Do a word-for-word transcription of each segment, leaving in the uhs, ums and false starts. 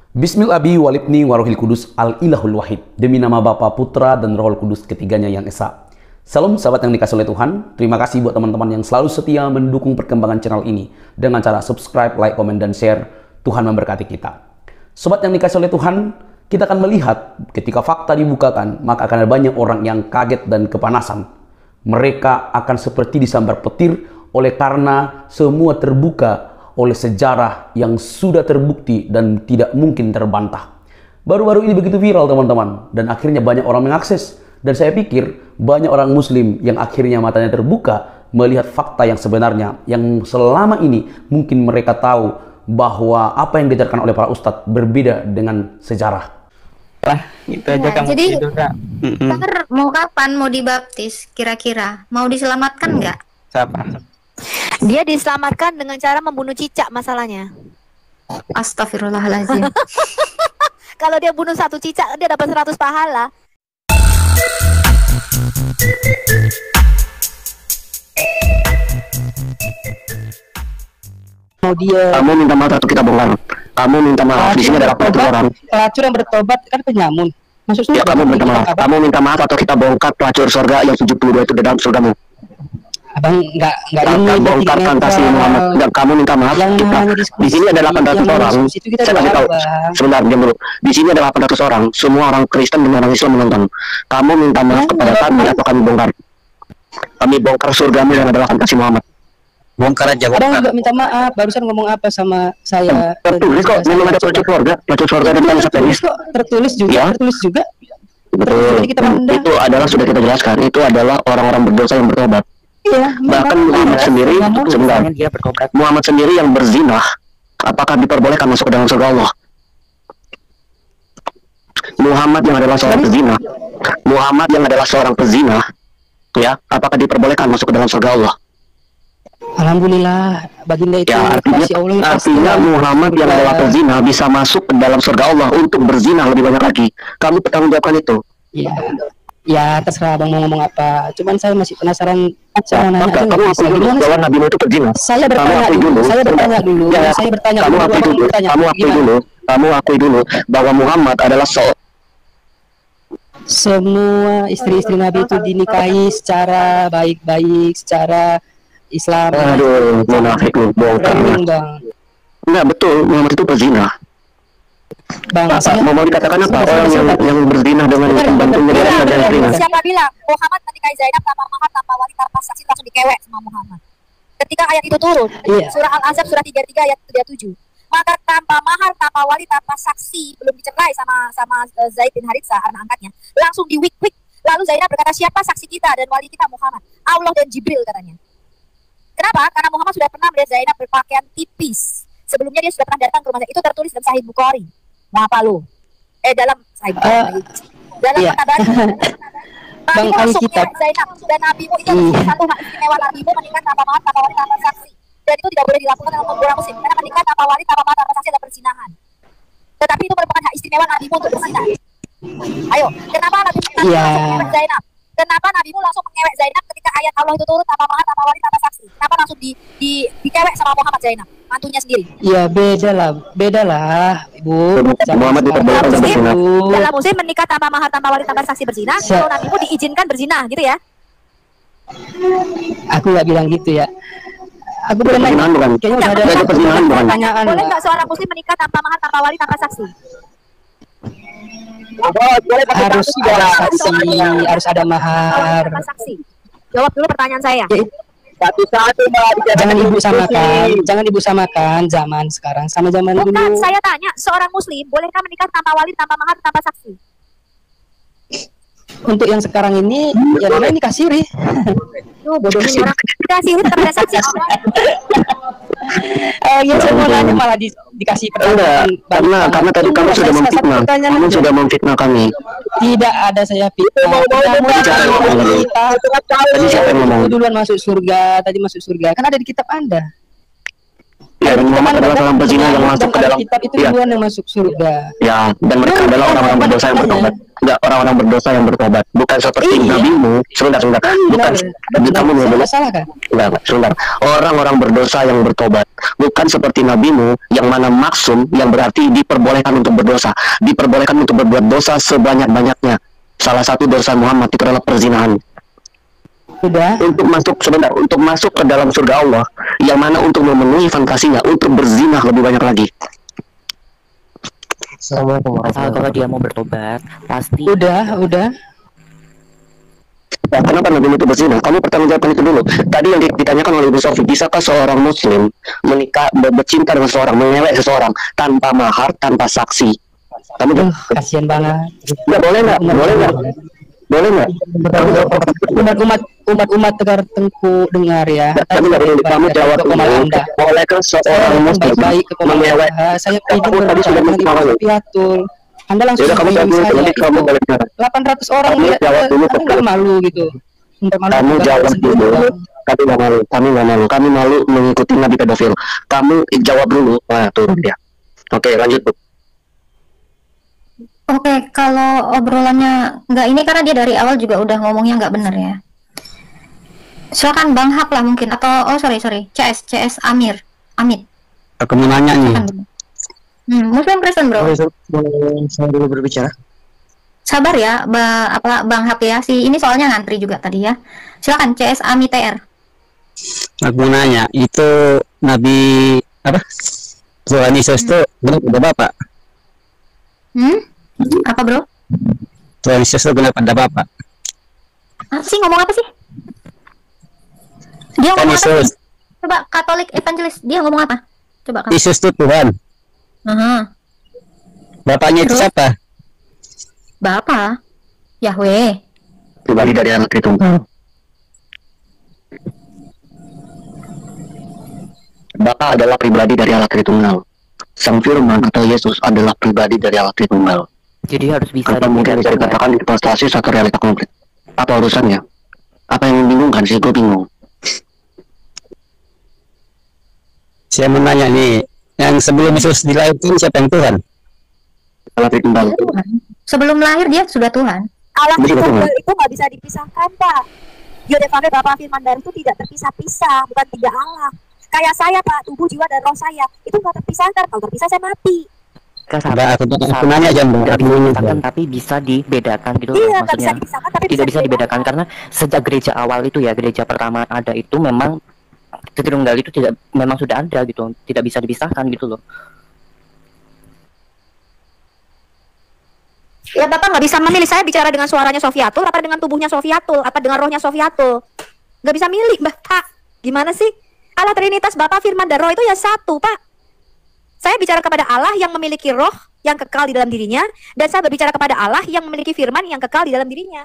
Bismillahi walibni warohil kudus al-ilahul wahid. Demi nama Bapa, Putra, dan Rohul Kudus ketiganya yang esa. Salam sahabat yang dikasih oleh Tuhan. Terima kasih buat teman-teman yang selalu setia mendukung perkembangan channel ini dengan cara subscribe, like, komen, dan share. Tuhan memberkati kita. Sobat yang dikasih oleh Tuhan, kita akan melihat ketika fakta dibukakan, maka akan ada banyak orang yang kaget dan kepanasan. Mereka akan seperti disambar petir oleh karena semua terbuka oleh sejarah yang sudah terbukti dan tidak mungkin terbantah. Baru-baru ini begitu viral teman-teman, dan akhirnya banyak orang mengakses. Dan saya pikir banyak orang muslim yang akhirnya matanya terbuka melihat fakta yang sebenarnya, yang selama ini mungkin mereka tahu bahwa apa yang diajarkan oleh para ustadz berbeda dengan sejarah. Lah, itu aja Ya, kamu jadi tidur, Kak. Mm-mm. ntar mau kapan mau dibaptis kira-kira? Mau diselamatkan nggak? Siapa? Dia diselamatkan dengan cara membunuh cicak masalahnya. Astagfirullahaladzim. Kalau dia bunuh satu cicak, dia dapat seratus pahala. Mau dia Kamu minta maaf atau kita bongkar? Kamu minta maaf. Di sini ada delapan puluh orang. pelacur yang bertobat kan penyamun. Maksudnya Ya, kamu minta maaf. Kamu minta maaf atau kita bongkar pelacur surga yang tujuh puluh dua itu di dalam surgamu. Abang nggak nggak Kita ini bongkar bertiga fantasi netral. Muhammad. Dan kamu minta maaf. Yang Kita, namanya diskusi, di sini ada delapan ratus yang orang. diskusi itu kita Saya kasih tahu. doa, Bang. Sebentar, diam dulu. Di sini ada delapan ratus orang. Semua orang Kristen dan orang Islam menonton. Kamu minta maaf Ya, kepada nggak kami apa-apa. atau kami bongkar? Kami bongkar surgamu yang adalah fantasi Muhammad. Bongkar aja, Abang bongkar. juga minta maaf. Barusan ngomong apa sama saya? Tertulis kok. Memang ada pelacur surga. Pelacur surga dan bangsa tertulis kok. Tertulis juga. Ya. Tertulis juga. Betul. Jadi kita pandang. Itu adalah sudah kita jelaskan. Itu adalah orang-orang berdosa yang bertobat. Iya. Bahkan Muhammad sendiri, sebentar, Dia bertobat. Muhammad sendiri yang berzina, apakah diperbolehkan masuk ke dalam surga Allah? Muhammad yang adalah seorang pezina, Muhammad yang adalah seorang pezina, ya, apakah diperbolehkan masuk ke dalam surga Allah? Alhamdulillah, baginda itu Ya, artinya, kasih Allah yang pasti. artinya Muhammad yang adalah pezina bisa masuk ke dalam surga Allah untuk berzina lebih banyak lagi. Kamu bertanggung jawabkan itu. Ya, ya terserah abang mau ngomong apa. Cuman saya masih penasaran. Saya mau nanya Maka aja kamu nggak akui bisa. dulu Gimana sih? bahwa Nabi Nuh itu pezina. Saya Kamu bertanya akui dulu. dulu. Saya bertanya dulu. Ya, ya. Saya bertanya Kamu dulu. akui Abang dulu. bertanya. Kamu akui Gimana? dulu. Kamu akui dulu bahwa Muhammad adalah seorang Semua istri-istri Nabi itu dinikahi secara baik-baik, secara Islam. Aduh, munafik lu, bongkar. Branding, Bang. Enggak, betul, Muhammad itu pezina. Bang, Apa, saya- mau, mau dikatakan apa? Sebentar, Orang yang, sebentar. yang berzina dengan Sebentar, pembantunya sebentar, dan sebentar, dan istrinya. Siapa bilang Muhammad menikahi Zainab tanpa mahar, tanpa wali, tanpa saksi, langsung dikewek sama Muhammad? Ketika ayat itu turun, Iya. surah Al-Azab surah tiga puluh tiga ayat tiga puluh tujuh. Maka tanpa mahar, tanpa wali, tanpa saksi, belum dicerai sama sama uh, Zaid bin Haritsah, anak angkatnya, langsung diwik-wik. Lalu Zainab berkata, siapa saksi kita dan wali kita? Muhammad. Allah dan Jibril katanya. Kenapa? Karena Muhammad sudah pernah melihat Zainab berpakaian tipis. Sebelumnya dia sudah pernah datang ke rumah Zainab. Itu tertulis dalam Sahih Bukhari. Mau apa lu? Eh dalam Sahih Bukhari. dalam iya. kata Nabimu Bang, langsung Alkitab. menyeret Zainab dan Nabimu itu Iya. satu hak istimewa Nabimu menikah tanpa mahar, tanpa wali, tanpa saksi. Dan itu tidak boleh dilakukan oleh orang muslim karena menikah tanpa wali, tanpa mahar, tanpa saksi adalah perzinahan. Tetapi itu merupakan hak istimewa Nabimu untuk berzina. Ayo, kenapa Nabimu Iya. langsung mengewek Zainab? Kenapa Nabimu langsung mengewek Zainab ketika ayat Allah itu turun tanpa mahar, tanpa wali, tanpa saksi? Kenapa langsung di, di dikewek sama Muhammad Zainab, mantunya sendiri? Ya beda lah, beda lah, Ibu. Muhammad diperbolehkan Dalam untuk muslim, berzina. dalam muslim menikah tanpa mahar, tanpa wali, tanpa saksi berzina. Siap. Kalau Nabimu diizinkan berzina, gitu ya? Aku nggak bilang gitu ya. Aku boleh nanya. Perzinahan bukan? Kayaknya udah ada Itu perzinahan bukan? pertanyaan. Boleh Mbak. nggak seorang muslim menikah tanpa mahar, tanpa wali, tanpa saksi? Harus ada saksi, harus ada mahar. Tanpa saksi. Jawab dulu pertanyaan saya. Ya, Satu-satu, jangan ibu samakan, jangan ibu samakan zaman sekarang sama zaman Bukan, dulu. saya tanya, seorang muslim bolehkah menikah tanpa wali, tanpa mahar, tanpa saksi? Untuk yang sekarang ini, ya namanya nikah siri. Tuh, bodohnya nih orang. Dikasih tetap ada saksi. Eh, ya saya mau nanya malah di, dikasih Enggak, pertanyaan. karena balik. karena tadi Tunggu, kamu saya sudah satu memfitnah. pertanyaan Kamu aja. sudah memfitnah kami. Tidak ada saya fitnah. Kamu Bicara tadi yang lain. kita Tadi siapa yang ngomong? Aku duluan masuk surga, tadi masuk surga. Kan ada di kitab Anda. Ya, dan Muhammad adalah seorang pezina yang masuk ke dalam. kitab itu Ya, duluan yang masuk surga. ya, dan mereka adalah orang-orang berdosa yang bertobat. nggak orang-orang berdosa yang bertobat, bukan seperti Iya. nabimu. Sebentar, sebentar. Bukan Benar. kamu Saya boleh. nggak salah kan? Enggak, enggak, sebentar. Orang-orang berdosa yang bertobat, bukan seperti nabimu yang mana maksum, yang berarti diperbolehkan untuk berdosa, diperbolehkan untuk berbuat dosa sebanyak-banyaknya. Salah satu dosa Muhammad itu adalah perzinahan. Udah. Untuk masuk sebentar, untuk masuk ke dalam surga Allah, yang mana untuk memenuhi fantasinya, untuk berzina lebih banyak lagi. Assalamualaikum Asal kalau dia mau bertobat, pasti Udah, udah. Nah, kenapa Nabi itu berzina? Kamu pertanggungjawabkan itu dulu. Tadi yang ditanyakan oleh Ibu Sofi, bisakah seorang Muslim menikah, ber- bercinta dengan seorang, mengewek seseorang tanpa mahar, tanpa saksi? Kamu Duh, jawab. kasihan banget. Nggak, boleh nggak? Boleh nggak? Boleh nggak? Kamu jawab. Umat-umat umat-umat tegar tengku dengar ya. Nggak, Kamu nggak boleh. Kamu jawab Ke dulu. Komal Anda. Bolehkah Saya seorang datang Muslim baik-baik ke Komal mengewek? Anda. Saya Kamu ingin tadi berbicara sudah dengan Ibu menjawab. Sofiatul. Anda langsung Yaudah, kamu jawab dulu. saya. Nanti kamu boleh bicara. delapan ratus orang Kamu lihat, jawab dulu, Anda nggak malu gitu. Mempermalukan Kamu Bapak jawab sendiri, dulu. Bang. Kami nggak malu. Kami nggak malu. Kami malu mengikuti Nabi pedofil. Kamu jawab dulu. Nah, turun dia. Oke, lanjut Bu. Oke, kalau obrolannya nggak ini karena dia dari awal juga udah ngomongnya nggak bener ya. Silakan Bang Hak lah mungkin atau oh sorry sorry C S C S Amir Amit. aku mau nanya nih. Silakan, Bang. Hmm, Muslim Kristen bro. Saya dulu berbicara. Sabar ya, ba, apa Bang Hak ya. Si ini soalnya ngantri juga tadi ya. Silakan C S Amit T R. Aku mau nanya, itu Nabi apa? Tuhan Yesus itu benar pada Bapak. Hmm? Apa bro? Tuhan Yesus itu benar pada Bapak. Apa sih ngomong apa sih? Dia Tuhan ngomong apa Yesus, sih? Coba Katolik Evangelis dia ngomong apa? Coba kamu. Yesus itu Tuhan. Aha. Bapaknya itu Terus? siapa? Bapa Yahweh. Pribadi dari anak Tritunggal. Bapa adalah pribadi dari anak Tritunggal. Sang Firman atau Yesus adalah pribadi dari anak Tritunggal. Jadi harus bisa Apa mungkin bisa dikatakan investasi satu realita konkret? Apa urusannya? Apa yang membingungkan sih? Gue bingung. Saya mau nanya nih, yang sebelum Yesus dilahirkan siapa yang Tuhan? Anak Tritunggal. Dia Tuhan. Sebelum lahir dia sudah Tuhan. Allah Betul, itu betul. itu nggak bisa dipisahkan, Pak. Yodefave Bapak Firman dan itu tidak terpisah-pisah, bukan tiga Allah. Kayak saya, Pak, tubuh, jiwa, dan roh saya itu nggak terpisahkan. Kalau terpisah saya mati. Nah, aku, aku nanya aja, Bang. Tidak Aku bisa nanya dipisahkan aja. tapi bisa dibedakan gitu loh, Iya, nggak bisa maksudnya dipisahkan, tapi tidak bisa dibedakan karena sejak gereja awal itu ya, gereja pertama ada itu memang Tritunggal itu tidak memang sudah ada gitu, tidak bisa dipisahkan gitu loh. Ya Bapak nggak bisa memilih, saya bicara dengan suaranya Sofiatul apa dengan tubuhnya Sofiatul apa dengan rohnya Sofiatul. Nggak bisa milih Bapak. Gimana sih? Allah Trinitas Bapa Firman dan Roh itu ya satu Pak. Saya bicara kepada Allah yang memiliki roh yang kekal di dalam dirinya, dan saya berbicara kepada Allah yang memiliki firman yang kekal di dalam dirinya.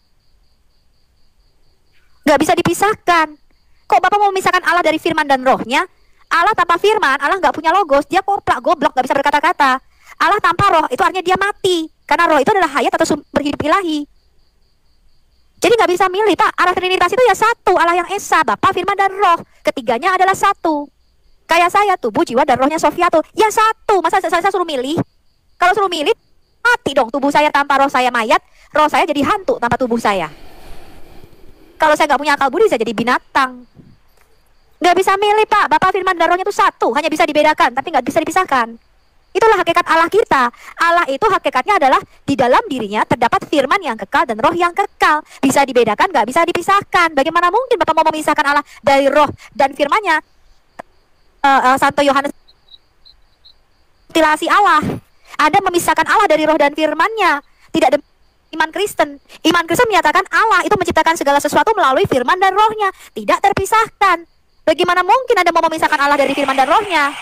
Nggak bisa dipisahkan. Kok Bapak mau memisahkan Allah dari firman dan rohnya? Allah tanpa firman, Allah nggak punya logos, dia koplak, goblok, nggak bisa berkata-kata. Allah tanpa roh, itu artinya dia mati. Karena roh itu adalah hayat atau sumber hidup ilahi. Jadi nggak bisa milih, Pak. Allah Trinitas itu ya satu, Allah yang Esa, Bapa, Firman, dan Roh. Ketiganya adalah satu. Kayak saya, tubuh, jiwa, dan rohnya Sofiatul. Ya satu, masa saya, saya suruh milih? Kalau suruh milih, mati dong. Tubuh saya tanpa roh saya mayat, roh saya jadi hantu tanpa tubuh saya. Kalau saya nggak punya akal budi, saya jadi binatang. Nggak bisa milih, Pak. Bapa, Firman, dan Rohnya itu satu, hanya bisa dibedakan, tapi nggak bisa dipisahkan. Itulah hakikat Allah kita. Allah itu hakikatnya adalah di dalam dirinya terdapat firman yang kekal dan roh yang kekal. Bisa dibedakan, nggak bisa dipisahkan. Bagaimana mungkin Bapak mau memisahkan Allah dari roh dan firmannya? Uh, uh, Santo Yohanes mutilasi Allah. Ada memisahkan Allah dari roh dan firmannya. Tidak ada iman Kristen. Iman Kristen menyatakan Allah itu menciptakan segala sesuatu melalui firman dan rohnya. Tidak terpisahkan. Bagaimana mungkin Anda mau memisahkan Allah dari firman dan rohnya?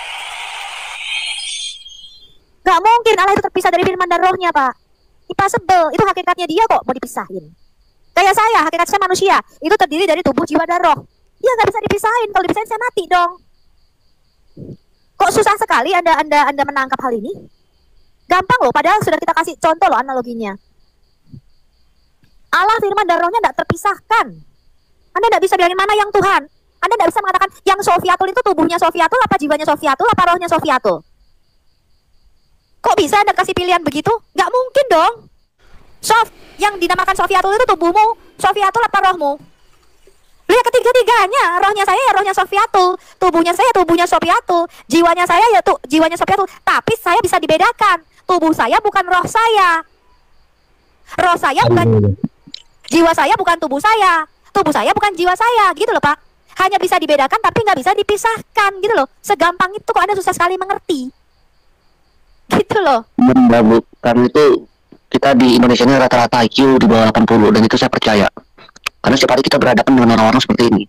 Gak mungkin Allah itu terpisah dari firman dan rohnya, Pak. Impossible. Itu hakikatnya dia kok mau dipisahin. Kayak saya, hakikat saya manusia. Itu terdiri dari tubuh, jiwa, dan roh. Ya gak bisa dipisahin. Kalau dipisahin saya mati dong. Kok susah sekali anda, anda, anda menangkap hal ini? Gampang loh, padahal sudah kita kasih contoh loh analoginya. Allah, firman, dan rohnya gak terpisahkan. Anda gak bisa bilangin mana yang Tuhan. Anda gak bisa mengatakan yang Sofiatul itu tubuhnya Sofiatul, apa jiwanya Sofiatul, apa rohnya Sofiatul. Kok bisa Anda kasih pilihan begitu? Nggak mungkin dong. Sof, yang dinamakan Sofiatul itu tubuhmu, Sofiatul apa rohmu? Lihat ketiga-tiganya, rohnya saya ya rohnya Sofiatul, tubuhnya saya tubuhnya Sofiatul, jiwanya saya ya tuh jiwanya Sofiatul. Tapi saya bisa dibedakan, tubuh saya bukan roh saya, roh saya bukan, jiwa saya bukan tubuh saya, tubuh saya bukan jiwa saya, gitu loh Pak. Hanya bisa dibedakan tapi nggak bisa dipisahkan, gitu loh. Segampang itu kok Anda susah sekali mengerti, gitu loh. Benar Bu, karena itu kita di Indonesia ini rata-rata I Q di bawah delapan puluh, dan itu saya percaya. Karena setiap hari kita berhadapan dengan orang-orang seperti ini.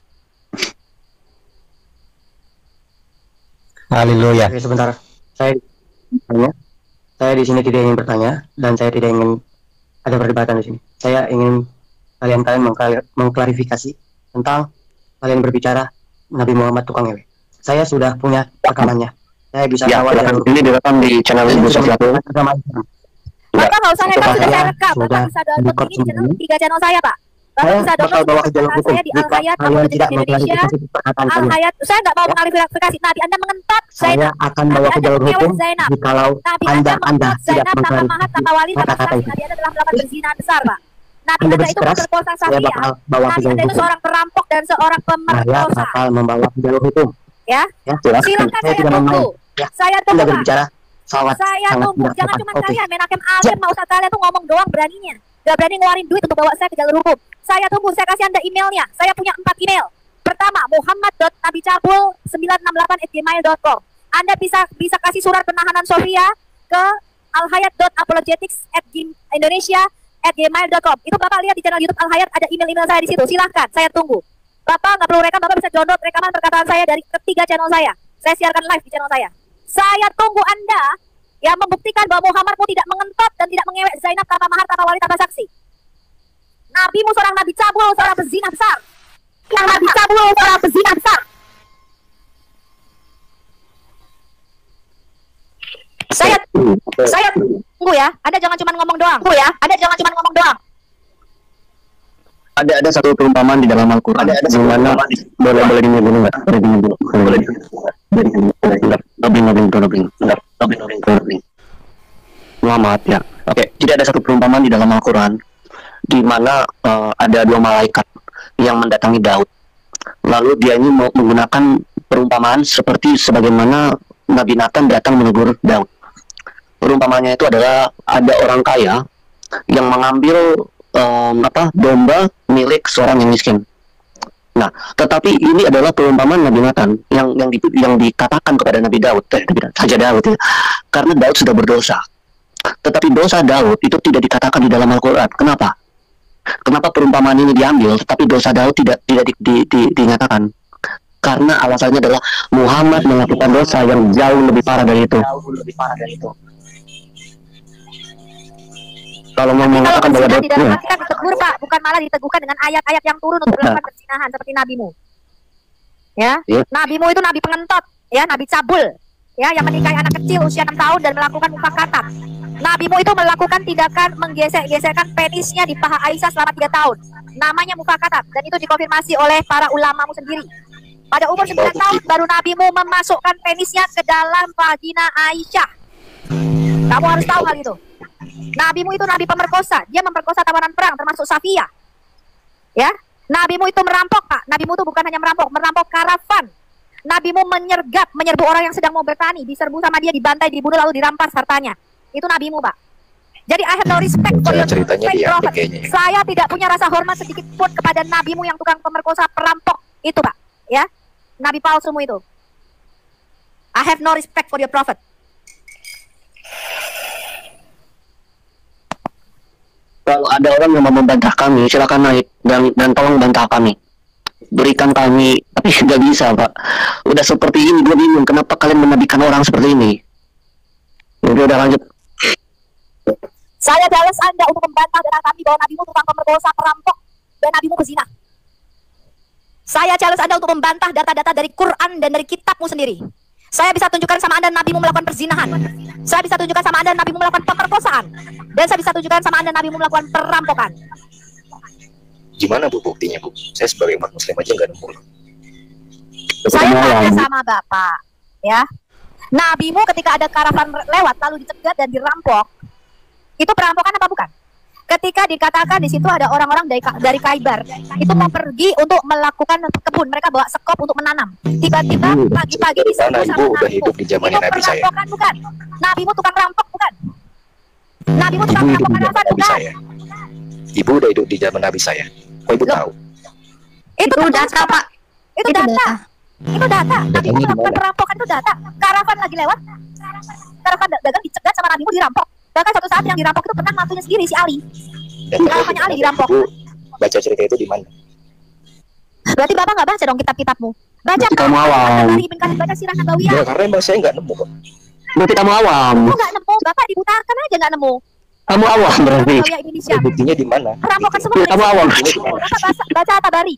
Haleluya. Oke, sebentar. Saya bertanya. Saya di sini tidak ingin bertanya dan saya tidak ingin ada perdebatan di sini. Saya ingin kalian-kalian mengklar- mengklarifikasi tentang kalian berbicara Nabi Muhammad tukang ngewe. Saya sudah punya rekamannya. Saya bisa Ya, kawal silakan. Ini direkam di channel Ibu Sofiatul. Bapak nggak usah rekam, sudah saya rekam. sudah Bapak bisa download record ini di channel, sendiri. tiga channel saya Pak. Bapak Saya bisa bakal download bawa ke jalur kata hukum saya di jika Al-Hayat kalian tidak Indonesia. mengklarifikasi perkataan saya. Al-Hayat, saya nggak mau Ya. mengklarifikasi. Nabi Anda mengentot Saya Zainab. akan Nabi bawa ke Anda jalur mengewek hukum Zainab. jikalau Nabi Anda Anda Anda mengentot tidak Zainab tanpa mahat, mengklarifikasi tanpa wali, tanpa kata-kata saksi. itu. Nabi Anda telah melakukan perzinahan besar Pak. Nabi Anda Anda itu bersikeras, memperkosa saya Safia. bakal bawa ke Nabi jalur Anda itu hukum. seorang perampok dan seorang Saya pemerkosa. bakal membawa ke jalur hukum. Ya, Ya, silakan saya saya tidak tunggu. main-main. Ya, Saya Anda tunggu Pak. berbicara sangat Saya sangat tunggu, tidak jangan tepat. cuma Oke. saya, Menakem Alim, mau usah kalian tuh ngomong doang beraninya. Gak berani ngeluarin duit untuk bawa saya ke jalur hukum. Saya tunggu, saya kasih Anda emailnya. Saya punya empat email. Pertama, muhammad dot nabicabul sembilan enam delapan at gmail dot com. Anda bisa bisa kasih surat penahanan Sofia ke alhayat dot apologetics at indonesia at gmail dot com. Itu Bapak lihat di channel YouTube Alhayat, ada email-email saya di situ. Silahkan, saya tunggu. Bapak nggak perlu rekam, Bapak bisa download rekaman perkataan saya dari ketiga channel saya. Saya siarkan live di channel saya. Saya tunggu Anda yang membuktikan bahwa Muhammadmu tidak mengentot dan tidak mengewek Zainab tanpa mahar, tanpa wali, tanpa saksi. Nabimu seorang nabi cabul, seorang pezina besar. Yang nabi cabul, seorang pezina besar. Saya saya tunggu ya. Anda jangan cuma ngomong doang. Tunggu ya. Anda jangan cuma ngomong doang. Ada ada satu perumpamaan di dalam Al-Quran. Ada ada di mana boleh boleh diminum dulu nggak? Boleh diminum dulu. Boleh. Lebih lebih lebih lebih lebih Muhammad ya. Oke. Jadi ada satu perumpamaan di dalam Al-Quran di mana uh, ada dua malaikat yang mendatangi Daud. Lalu dia ini mau menggunakan perumpamaan seperti sebagaimana Nabi Nathan datang menegur Daud. Perumpamaannya itu adalah ada orang kaya yang mengambil um, apa domba milik seorang yang miskin. Nah, tetapi ini adalah perumpamaan Nabi Nathan yang yang, di, yang dikatakan kepada Nabi Daud, eh, saja Daud ya, karena Daud sudah berdosa. Tetapi dosa Daud itu tidak dikatakan di dalam Al-Quran. Kenapa? Kenapa perumpamaan ini diambil, tetapi dosa Daud tidak tidak di, di, di, dinyatakan? Karena alasannya adalah Muhammad melakukan dosa yang jauh lebih parah dari itu. Kalau mau mengatakan bahwa Kalau tidak ya, mati kan ditegur Pak, bukan malah diteguhkan dengan ayat-ayat yang turun untuk melakukan perzinahan seperti nabimu. Ya, Ya. nabimu itu nabi pengentot, ya, nabi cabul, ya, yang menikahi anak kecil usia enam tahun dan melakukan mufakatat. Nabimu itu melakukan tindakan menggesek-gesekkan penisnya di paha Aisyah selama tiga tahun. Namanya mufakatat dan itu dikonfirmasi oleh para ulamamu sendiri. Pada umur sembilan tahun baru nabimu memasukkan penisnya ke dalam vagina Aisyah. Kamu harus tahu hal itu. Nabimu itu nabi pemerkosa, dia memperkosa tawanan perang termasuk Safia. Ya, nabimu itu merampok Pak. Nabimu itu bukan hanya merampok, merampok karavan. Nabimu menyergap, menyerbu orang yang sedang mau bertani, diserbu sama dia, dibantai, dibunuh lalu dirampas hartanya. Itu nabimu Pak. Jadi I have no respect for your fake prophet. Saya tidak punya rasa hormat sedikit pun kepada nabimu yang tukang pemerkosa, perampok itu Pak. Ya, nabi palsumu itu. I have no respect for your prophet. kalau ada orang yang mau membantah kami, silakan naik dan dan tolong bantah kami. Berikan kami, tapi sudah bisa Pak. Udah seperti ini, gue bingung kenapa kalian menabikan orang seperti ini. Udah, udah lanjut. Saya balas Anda untuk membantah dengan kami bahwa nabimu tukang pemerkosa, perampok, dan nabimu pezina. Saya challenge Anda untuk membantah data-data dari Quran dan dari kitabmu sendiri. Saya bisa tunjukkan sama Anda nabimu melakukan perzinahan. Saya bisa tunjukkan sama Anda nabimu melakukan pemerkosaan. Dan saya bisa tunjukkan sama Anda nabimu melakukan perampokan. Gimana Bu buktinya Bu? Saya sebagai umat muslim aja nggak nemu. Saya tanya sama Bapak, ya. Nabimu ketika ada karavan lewat lalu dicegat dan dirampok, itu perampokan apa bukan? ketika dikatakan di situ ada orang-orang dari dari Khaybar itu mau pergi untuk melakukan kebun, mereka bawa sekop untuk menanam. Tiba-tiba pagi-pagi diserbu sama Ibu udah nabimu. hidup di zamannya Itu Nabi saya. perampokan bukan? Nabimu tukang rampok bukan? Nabimu tukang Ibu hidup rampok di zaman Arafat Nabi bukan? saya. Ibu udah hidup di zaman Nabi saya. Kok ibu Loh. tahu? Itu, Itu tertulis, data, Pak. Itu Itu data. data. Itu data. Nabimu Datanya di melakukan mana? perampokan itu data. Karavan lagi lewat. Karavan dagang dicegat sama nabimu dirampok. Bahkan satu saat yang dirampok itu pernah mantunya sendiri si Ali. Dan Karavannya Ali dirampok. Ibu baca cerita itu di mana? Berarti Bapak nggak baca dong kitab-kitabmu. Baca Berarti kamu awam. dari Ibn Kathir, baca Sirah Nabawiyah. Ya karena emang saya nggak nemu kok. Berarti kamu awam. Kok nggak nemu? Bapak dibutakan aja nggak nemu. Kamu awam berarti. Nabawiyah Indonesia. Ya, buktinya di mana? Perampokan semua. Ya, kamu awam. Bapak baca, baca At-Tabari.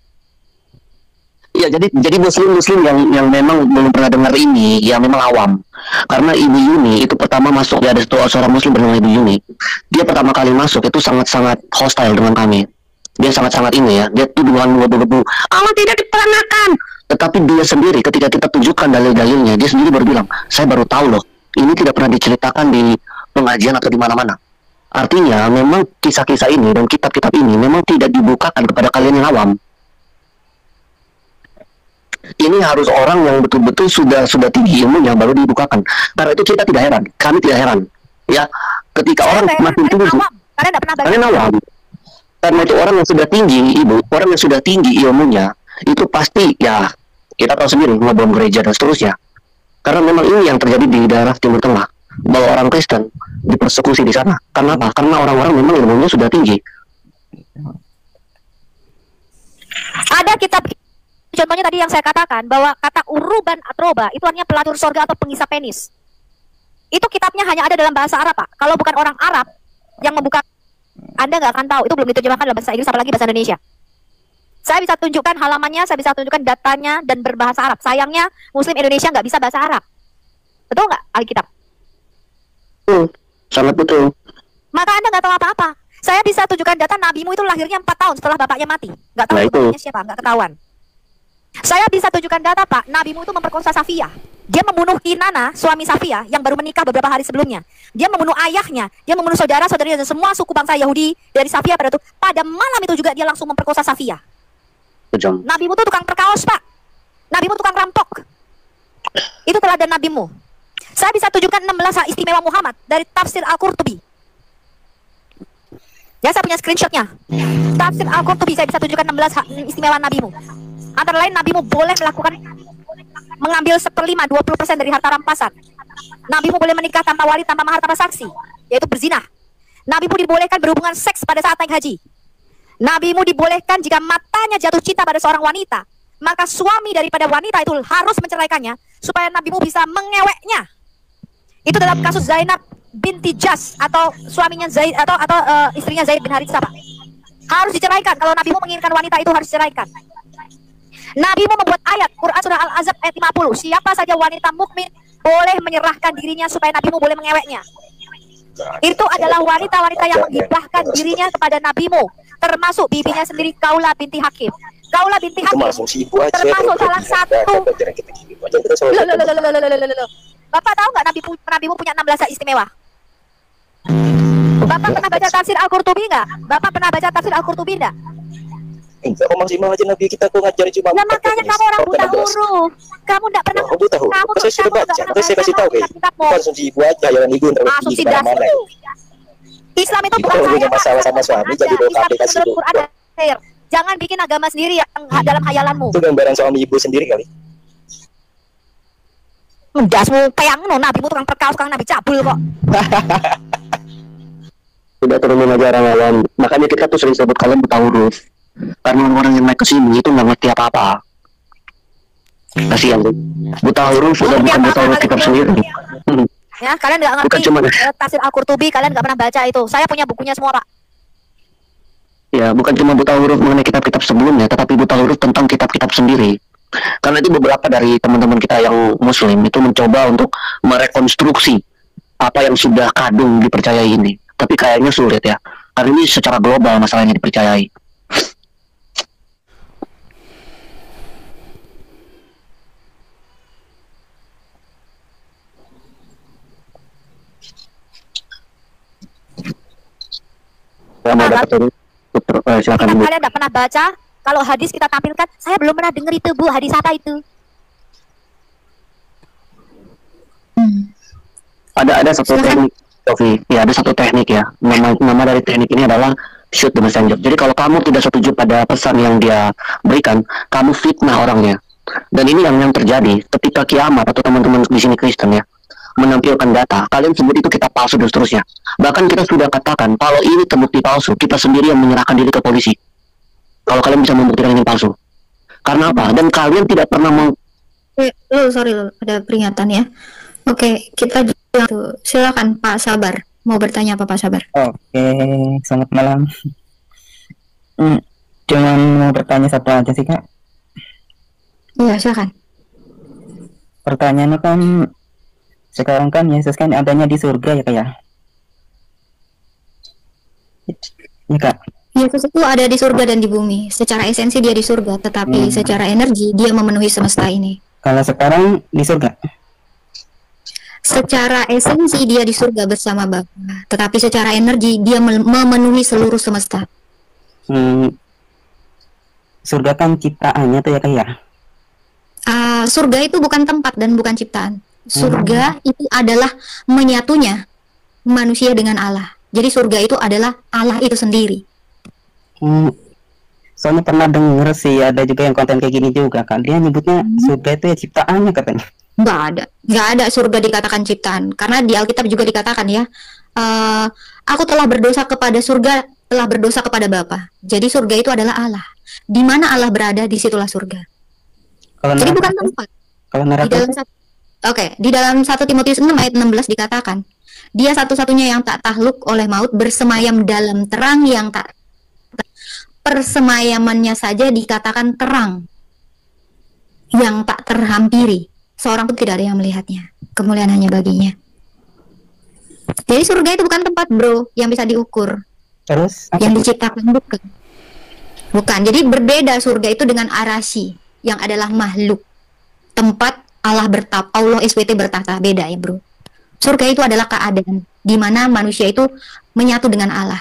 Iya, jadi jadi muslim-muslim yang yang memang belum pernah dengar ini, ya memang awam. Karena Ibu Yuni itu pertama masuk, ya ada satu seorang muslim bernama Ibu Yuni. Dia pertama kali masuk itu sangat-sangat hostile dengan kami. Dia sangat-sangat ini ya, dia tuduhan menggebu-gebu, Allah tidak diperanakan. Tetapi dia sendiri ketika kita tunjukkan dalil-dalilnya, dia sendiri baru bilang, saya baru tahu loh, ini tidak pernah diceritakan di pengajian atau di mana-mana. Artinya memang kisah-kisah ini dan kitab-kitab ini memang tidak dibukakan kepada kalian yang awam. Ini harus orang yang betul-betul sudah sudah tinggi ilmunya baru dibukakan. Karena itu kita tidak heran, kami tidak heran. Ya, ketika Saya orang heran, makin kalian tinggi, awam. Kalian nggak pernah baca. kalian awam. Karena itu orang yang sudah tinggi, ibu, orang yang sudah tinggi ilmunya, itu pasti ya kita tahu sendiri ngebom gereja dan seterusnya. Karena memang ini yang terjadi di daerah Timur Tengah, bahwa orang Kristen dipersekusi di sana. Karena apa? Karena orang-orang memang ilmunya sudah tinggi. Ada kitab, contohnya tadi yang saya katakan bahwa kata uruban atroba itu artinya pelacur sorga atau penghisap penis. Itu kitabnya hanya ada dalam bahasa Arab, Pak. Kalau bukan orang Arab yang membuka, Anda nggak akan tahu. Itu belum diterjemahkan dalam bahasa Inggris, apalagi bahasa Indonesia. Saya bisa tunjukkan halamannya, saya bisa tunjukkan datanya dan berbahasa Arab. Sayangnya Muslim Indonesia nggak bisa bahasa Arab. Betul nggak, Alkitab? Hmm, sangat betul. Maka Anda nggak tahu apa-apa. Saya bisa tunjukkan data nabimu itu lahirnya empat tahun setelah bapaknya mati. Nggak tahu Nah, itu. bapaknya siapa, nggak ketahuan. Saya bisa tunjukkan data, Pak. Nabimu itu memperkosa Safiyah. Dia membunuh Kinana, suami Safiyah, yang baru menikah beberapa hari sebelumnya. Dia membunuh ayahnya, dia membunuh saudara-saudarinya dan semua suku bangsa Yahudi dari Safiyah pada itu. Pada malam itu juga dia langsung memperkosa Safiyah. Kejam. Nabimu itu tukang perkaos, Pak. Nabimu tukang rampok. Itu teladan nabimu. Saya bisa tunjukkan enam belas hak istimewa Muhammad dari tafsir Al-Qurtubi. Ya, saya punya screenshotnya. Tafsir Al-Qurtubi, saya bisa tunjukkan enam belas hak istimewa nabimu. Antara lain nabimu boleh melakukan mengambil seperlima dua puluh persen dari harta rampasan. Nabimu boleh menikah tanpa wali, tanpa mahar, tanpa saksi, yaitu berzinah. Nabimu dibolehkan berhubungan seks pada saat naik haji. Nabimu dibolehkan jika matanya jatuh cinta pada seorang wanita, maka suami daripada wanita itu harus menceraikannya supaya nabimu bisa mengeweknya. Itu dalam kasus Zainab binti Jas atau suaminya Zaid atau atau uh, istrinya Zaid bin Haritsah, Pak. Harus diceraikan. Kalau nabimu menginginkan wanita itu harus diceraikan. Nabimu membuat ayat Quran surah Al-Ahzab ayat lima puluh. Siapa saja wanita mukmin boleh menyerahkan dirinya supaya nabimu boleh mengeweknya. Itu adalah wanita-wanita yang menghibahkan dirinya kepada nabimu, termasuk bibinya sendiri Kaula binti Hakim. Kaula binti Itu Hakim langsung si ibu aja. termasuk kalau salah kita satu. ada pelajaran kita gitu aja, kita selalu Loh, loh, loh, loh, loh, loh, loh, loh, loh. Bapak tahu nggak nabi pu- nabimu punya enam belas hak istimewa? Bapak pernah baca tafsir Al-Qurtubi nggak? Bapak pernah baca tafsir Al-Qurtubi nggak? enggak kok maksimal aja nabi kita kok ngajarin cuma Nah makanya kamu orang buta huruf. Kamu nggak pernah. Oh, buta huruf. Kamu Kok saya sudah kamu nggak baca, pernah kok saya kasih baca tahu kayak kitab-kitabmu. bukan asumsi ibu aja, jangan ibu yang terlalu Asumsi tinggi kemana-mana. dasmu. Islam itu Ibu bukan kalau saya, punya Pak. masalah sama suami, Ada. jadi bawa Islam itu aplikasi menurut dulu. Quran dan Hadis. Jangan bikin agama sendiri yang ha- dalam hayalanmu. Itu gambaran suami ibu sendiri kali. Dasmu peyang no, nabimu tukang perkaos, tukang nabi cabul kok. Tidak turunin ajaran awam. Makanya kita tuh sering sebut kalian buta huruf. Karena orang yang naik ke sini itu nggak ngerti apa-apa. Kasihan tuh. Buta huruf udah bukan buta huruf kitab sendiri. Hmm. Ya, kalian nggak Bukan ngerti cuma- eh, tafsir Al-Qurtubi, kalian nggak pernah baca itu. Saya punya bukunya semua, Pak. Ya, bukan cuma buta huruf mengenai kitab-kitab sebelumnya, tetapi buta huruf tentang kitab-kitab sendiri. Karena itu beberapa dari teman-teman kita yang muslim itu mencoba untuk merekonstruksi apa yang sudah kadung dipercayai ini. Tapi kayaknya sulit ya. Karena ini secara global masalahnya dipercayai. ada kan? petunjuk. Putra, eh, silakan Kan Bu. kalian tidak pernah baca, kalau hadis kita tampilkan, saya belum pernah dengar itu Bu, hadis apa itu? Ada ada satu teknik, Sofi. Ya, ada satu teknik ya. Nama nama dari teknik ini adalah shoot the messenger. Jadi kalau kamu tidak setuju pada pesan yang dia berikan, kamu fitnah orangnya. Dan ini yang yang terjadi ketika kiamat atau teman-teman di sini Kristen ya menampilkan data, kalian sebut itu kitab palsu dan seterusnya. Bahkan kita sudah katakan kalau ini terbukti palsu, kita sendiri yang menyerahkan diri ke polisi. Kalau kalian bisa membuktikan ini palsu. Karena apa? Dan kalian tidak pernah meng Eh, lo sorry lo, ada peringatan ya. Oke, kita juga tuh. Silakan Pak Sabar. Mau bertanya apa Pak Sabar? Oke, selamat malam. Hmm, cuman mau bertanya satu aja sih Kak. Iya, silakan. Pertanyaannya kan sekarang kan Yesus kan adanya di surga ya Kak ya? Ya Kak. Yesus itu ada di surga dan di bumi. Secara esensi dia di surga, tetapi Hmm. secara energi dia memenuhi semesta ini. Kalau sekarang di surga. Secara esensi dia di surga bersama Bapa, tetapi secara energi dia mem- memenuhi seluruh semesta. Hmm, surga kan ciptaannya tuh ya Kak ya? Ah, surga itu bukan tempat dan bukan ciptaan. Surga itu adalah menyatunya manusia dengan Allah. Jadi surga itu adalah Allah itu sendiri. Hmm, soalnya pernah denger sih ada juga yang konten kayak gini juga kan. Dia nyebutnya surga itu ya ciptaannya katanya. Nggak ada, nggak ada surga dikatakan ciptaan. Karena di Alkitab juga dikatakan ya, eh, aku telah berdosa kepada surga, telah berdosa kepada Bapa. Jadi surga itu adalah Allah. Di mana Allah berada, disitulah surga. Kalau Jadi neraka bukan itu- tempat. Kalau Di neraka dalam itu- satu, oke, di dalam satu Timotius enam ayat enam belas dikatakan, dia satu-satunya yang tak takluk oleh maut, bersemayam dalam terang yang tak, persemayamannya saja dikatakan terang yang tak terhampiri. Seorang pun tidak ada yang melihatnya. Kemuliaan hanya baginya. Jadi surga itu bukan tempat, bro, yang bisa diukur. terus apa? Yang diciptakan bukan. Bukan. Jadi berbeda surga itu dengan arasi, yang adalah makhluk. Tempat Allah bertapa, Allah S W T bertata, beda ya, bro. Surga itu adalah keadaan di mana manusia itu menyatu dengan Allah.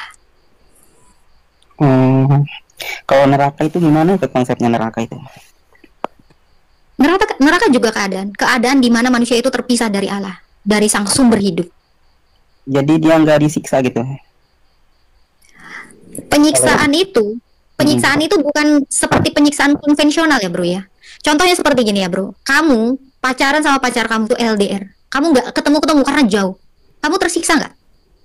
Hmm, kalau neraka itu gimana tuh konsepnya neraka itu? Neraka, neraka juga keadaan, keadaan di mana manusia itu terpisah dari Allah, dari sang sumber hidup. Jadi dia nggak disiksa gitu. Penyiksaan itu, penyiksaan itu bukan seperti penyiksaan konvensional ya, bro ya. Contohnya seperti gini ya, bro. Kamu pacaran sama pacar kamu tuh L D R. Kamu nggak ketemu-ketemu karena jauh. Kamu tersiksa nggak?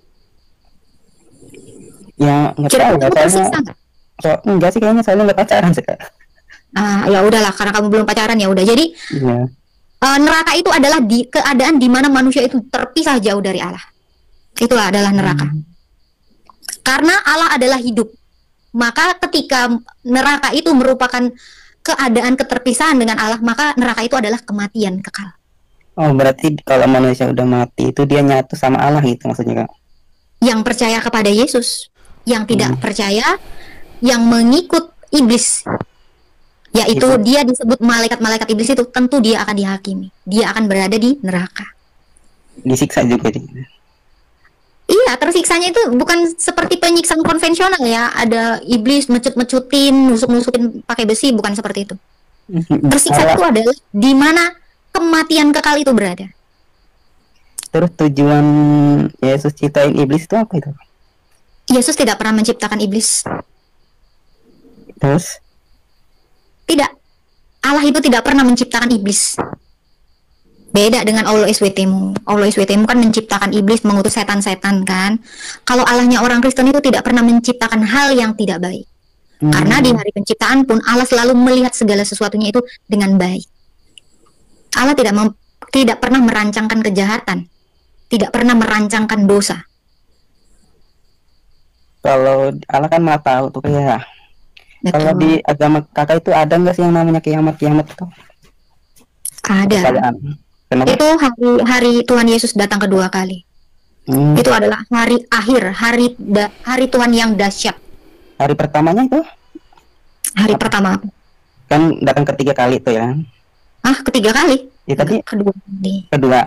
Ya nggak Kira tahu kamu nggak tersiksa soalnya. nggak? So, enggak sih kayaknya soalnya nggak pacaran sih Kak. Ah, ya udahlah, karena kamu belum pacaran ya udah. Jadi Iya. eh, neraka itu adalah di keadaan di mana manusia itu terpisah jauh dari Allah. Itulah adalah neraka. Karena Allah adalah hidup. Maka ketika neraka itu merupakan keadaan keterpisahan dengan Allah, maka neraka itu adalah kematian kekal. Oh berarti kalau manusia udah mati itu dia nyatu sama Allah gitu maksudnya Kak? Yang percaya kepada Yesus, yang tidak Hmm. percaya, yang mengikut iblis, yaitu Itu- dia disebut malaikat-malaikat iblis itu, tentu dia akan dihakimi. Dia akan berada di neraka. Disiksa juga dia. Iya, tersiksanya itu bukan seperti penyiksaan konvensional ya. Ada iblis mecut-mecutin, nusuk-nusukin pakai besi, bukan seperti itu. Tersiksa Kalau- itu adalah di mana kematian kekal itu berada. Terus tujuan Yesus ciptain iblis itu apa itu? Yesus tidak pernah menciptakan iblis. Terus Tidak. Allah itu tidak pernah menciptakan iblis. Beda dengan Allah S W T-mu. Allah S W T-mu kan menciptakan iblis, mengutus setan-setan kan. Kalau Allahnya orang Kristen itu tidak pernah menciptakan hal yang tidak baik. Hmm. Karena di hari penciptaan pun Allah selalu melihat segala sesuatunya itu dengan baik. Allah tidak mem- tidak pernah merancangkan kejahatan, tidak pernah merancangkan dosa. kalau Allah kan maha tahu tuh kayak. Kalau Betul. di agama kakak itu ada nggak sih yang namanya kiamat-kiamat itu? Ada. Pertanyaan. Kenapa? Itu hari hari Tuhan Yesus datang kedua kali. Hmm, Itu adalah hari akhir, hari da- hari Tuhan yang dahsyat. hari pertamanya itu Hari pertama. kan datang ketiga kali tuh ya. Ah, ketiga kali. Ya tadi Kedua kali. kedua.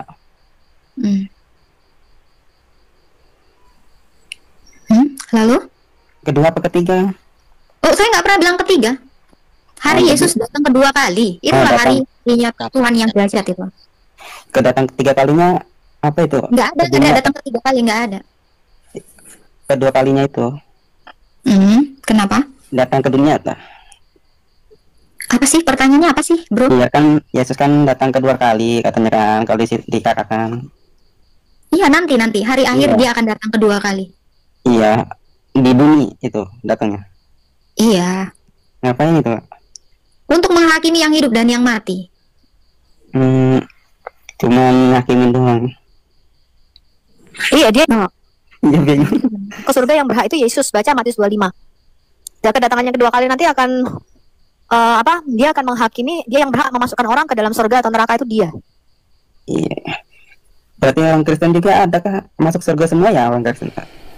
Hmm. Hmm, lalu? Kedua apa ketiga? Oh, saya nggak pernah bilang ketiga. Hari Oh, Yesus datang kedua kali. Itulah Oh, datang. harinya Tuhan yang dahsyat itu. Kedatang ketiga kalinya apa itu? Nggak ada, nggak ada Kedua- datang ketiga kali, nggak ada. Kedua kalinya itu Hmm, kenapa? datang ke dunia tak? Apa sih pertanyaannya apa sih, bro? Iya kan Yesus kan datang kedua kali katanya kan kalau di- dikatakan. Iya, nanti nanti hari akhir Iya. dia akan datang kedua kali. Iya di bumi itu datangnya. Iya, Ngapain itu? untuk menghakimi yang hidup dan yang mati. Hmm, cuman ngakimin doang. Iya, dia Iya bingung. ke surga yang berhak itu Yesus, baca Matius dua puluh lima. Dan kedatangannya kedua kali nanti akan eh, apa? Dia akan menghakimi, dia yang berhak memasukkan orang ke dalam surga atau neraka itu dia. Iya. Berarti orang Kristen juga ada kah masuk surga semua ya orang Kristen?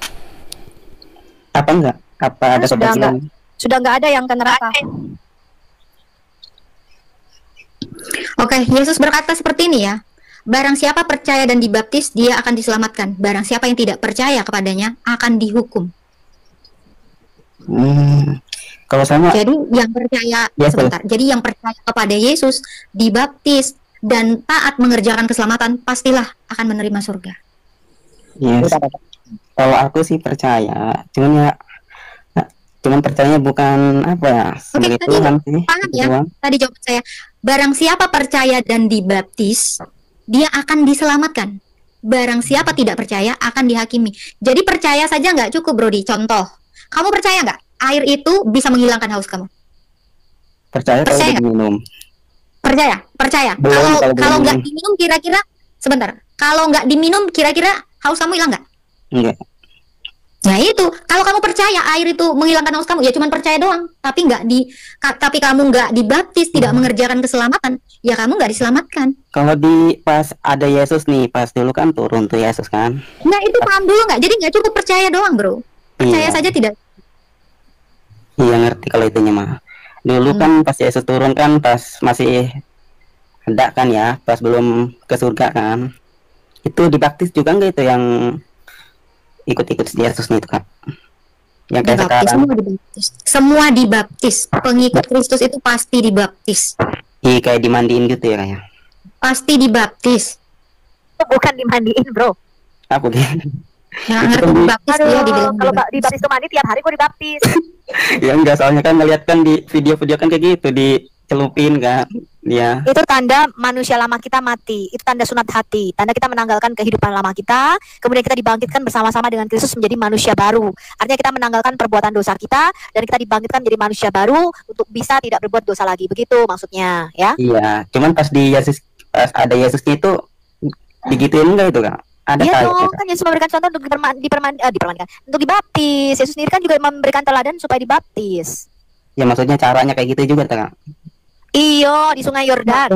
Apa enggak? Apa ada Kan sudah kebagian? Sudah nggak ada yang ke neraka. Oke, Yesus berkata seperti ini ya. Barang siapa percaya dan dibaptis, dia akan diselamatkan. Barang siapa yang tidak percaya kepadanya akan dihukum. Hmm. Kalau sama Jadi yang percaya Ya, sebentar. Jadi yang percaya kepada Yesus, dibaptis dan taat mengerjakan keselamatan, pastilah akan menerima surga. yes. Kalau aku sih percaya, cuman ya nah, cuman percayanya bukan apa ya sebagai tadi Tuhan sih. paham ya? Tuhan. Tadi jawaban saya, barang siapa percaya dan dibaptis, dia akan diselamatkan. Barang siapa tidak percaya akan dihakimi. Jadi percaya saja nggak cukup, Brody. Contoh, kamu percaya nggak air itu bisa menghilangkan haus kamu? Percaya kalau Percaya. udah diminum. Percaya, percaya. Belum, Kalau kalau belum kalau nggak minum. diminum kira-kira sebentar. Kalau nggak diminum kira-kira haus kamu hilang nggak? Enggak. Nah itu, kalau kamu percaya air itu menghilangkan haus kamu, ya cuman percaya doang. Tapi nggak di, ka- tapi kamu nggak dibaptis, tidak Hmm. mengerjakan keselamatan, ya kamu nggak diselamatkan. Kalau di pas ada Yesus nih, pas dulu kan turun tuh Yesus kan. Nah itu paham dulu nggak? Jadi nggak cukup percaya doang, bro. Percaya Iya. saja tidak. Iya ngerti kalau itunya mah. Dulu Hmm. kan pas Yesus turun kan pas masih ada kan ya, pas belum ke surga kan. Itu dibaptis juga enggak itu yang ikut-ikut Yesus nih itu Kak? Yang kayak Dibaptis, sekarang. semua dibaptis. Semua dibaptis. Pengikut Kristus itu pasti dibaptis. Iya kayak dimandiin gitu ya kayak. Pasti dibaptis. Bukan dimandiin, bro. Apa gitu? Nah, Itu ngerti kan di- dibaptis dia Aduh, dibilang kalau ba- dibaptis. dibaptis tuh mandi tiap hari gue dibaptis. Ya enggak, soalnya kan ngeliat kan di video-video kan kayak gitu dicelupin kan. Ya. Itu tanda manusia lama kita mati. Itu tanda sunat hati. Tanda kita menanggalkan kehidupan lama kita. Kemudian kita dibangkitkan bersama-sama dengan Kristus menjadi manusia baru. Artinya kita menanggalkan perbuatan dosa kita dan kita dibangkitkan menjadi manusia baru untuk bisa tidak berbuat dosa lagi. Begitu maksudnya, ya. Iya, cuman pas di Yesus pas ada Yesusnya itu digituin enggak itu Kak? Ada Iya kayaknya, dong, Kak? kan Yesus memberikan contoh untuk diperman, diperman, eh, dipermandikan, untuk dibaptis. Yesus sendiri kan juga memberikan teladan supaya dibaptis. Ya maksudnya caranya kayak gitu juga Kak. Iyo, di Sungai Yordan.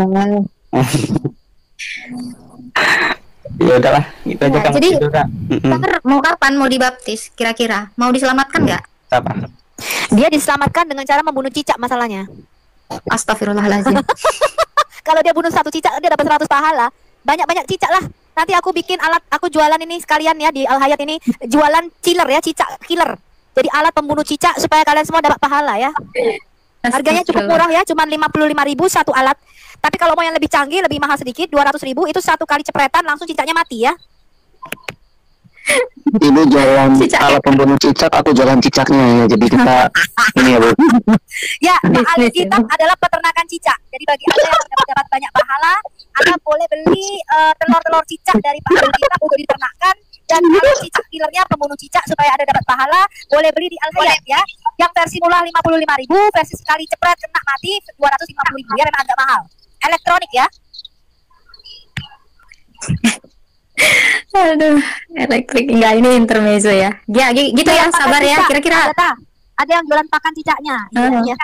Ya udahlah, itu aja Ya, Kak. jadi Itu, Kak. Mm-mm. Ntar mau kapan mau dibaptis? Kira-kira mau diselamatkan nggak? Apa? Dia diselamatkan dengan cara membunuh cicak masalahnya. Astagfirullahaladzim. Kalau dia bunuh satu cicak, dia dapat seratus pahala. Banyak-banyak cicak lah. Nanti aku bikin alat, aku jualan ini sekalian ya di Al Hayat ini. Jualan killer ya, cicak killer. Jadi alat pembunuh cicak supaya kalian semua dapat pahala ya. Harganya cukup murah ya, cuma lima puluh lima ribu satu alat. Tapi kalau mau yang lebih canggih, lebih mahal sedikit, dua ratus ribu, itu satu kali cepretan langsung cicaknya mati ya. Ibu jualan Cicak. alat pembunuh cicak, aku jualan cicaknya ya. Jadi kita ini ya Bu. Ya, ahli kitab adalah peternakan cicak. Jadi bagi Anda yang dapat dapat banyak pahala, Anda boleh beli eh, telur-telur cicak dari Pak ahli kitab untuk diternakkan. Dan kalau cicak killernya pembunuh cicak supaya Anda dapat pahala, boleh beli di Al Hayat ya. Yang versi murah lima puluh lima ribu, versi sekali cepret kena mati dua ratus lima puluh ribu ya, memang agak mahal. Elektronik ya. Aduh, elektrik enggak, ini intermezzo ya. Ya, gi- gitu ya, Jualan pakan sabar ya. cicak. Kira-kira Ada, tak? Ada yang jualan pakan cicaknya. Oh. Iya.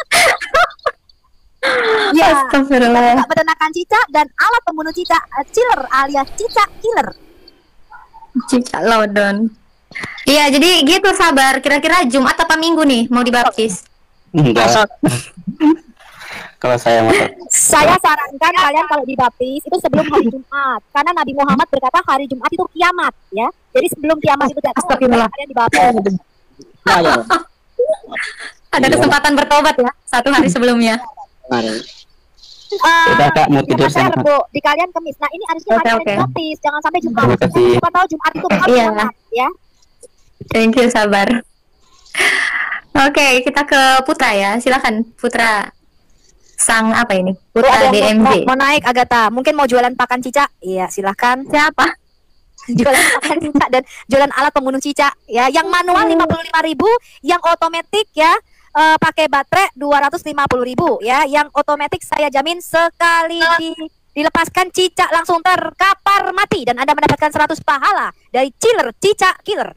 Ya. Astagfirullah. Kita peternakan cicak dan alat pembunuh cicak, eh, killer alias cicak killer. Cicak lodon. Iya, jadi gitu sabar. Kira-kira Jumat apa Minggu nih mau dibaptis? Enggak. Kalau saya mau Saya sarankan kalian kalau dibaptis itu sebelum hari Jumat, karena Nabi Muhammad berkata hari Jumat itu kiamat ya. Jadi sebelum kiamat itu datang, Astagfirullah. kalian dibaptis. Lumayan. Ada kesempatan bertobat ya satu hari sebelumnya. Kemarin. Eh, Udah, Kak, mau tidur Jumat saya sana, Kak. Rebo, di kalian Kemis. Nah ini harusnya Oke, hari oke. yang gratis, jangan sampai Jumat. Terima kasih. Siapa tahu Jumat itu bukan Iya. Jumat, ya. Thank you, sabar. Oke, kita ke Putra ya. Silakan Putra. Sang apa ini? Bro, Putra ada D yang M mau, J. mau naik Agatha, mungkin mau jualan pakan cicak. Iya, silahkan. Siapa? Jualan pakan cicak dan jualan alat pembunuh cicak. Ya, yang manual lima puluh lima ribu, yang otomatis ya eh, pakai baterai dua ratus lima puluh ribu ya. Yang otomatis saya jamin sekali di, dilepaskan cicak langsung terkapar mati dan Anda mendapatkan seratus pahala dari Chiller Cicak Killer.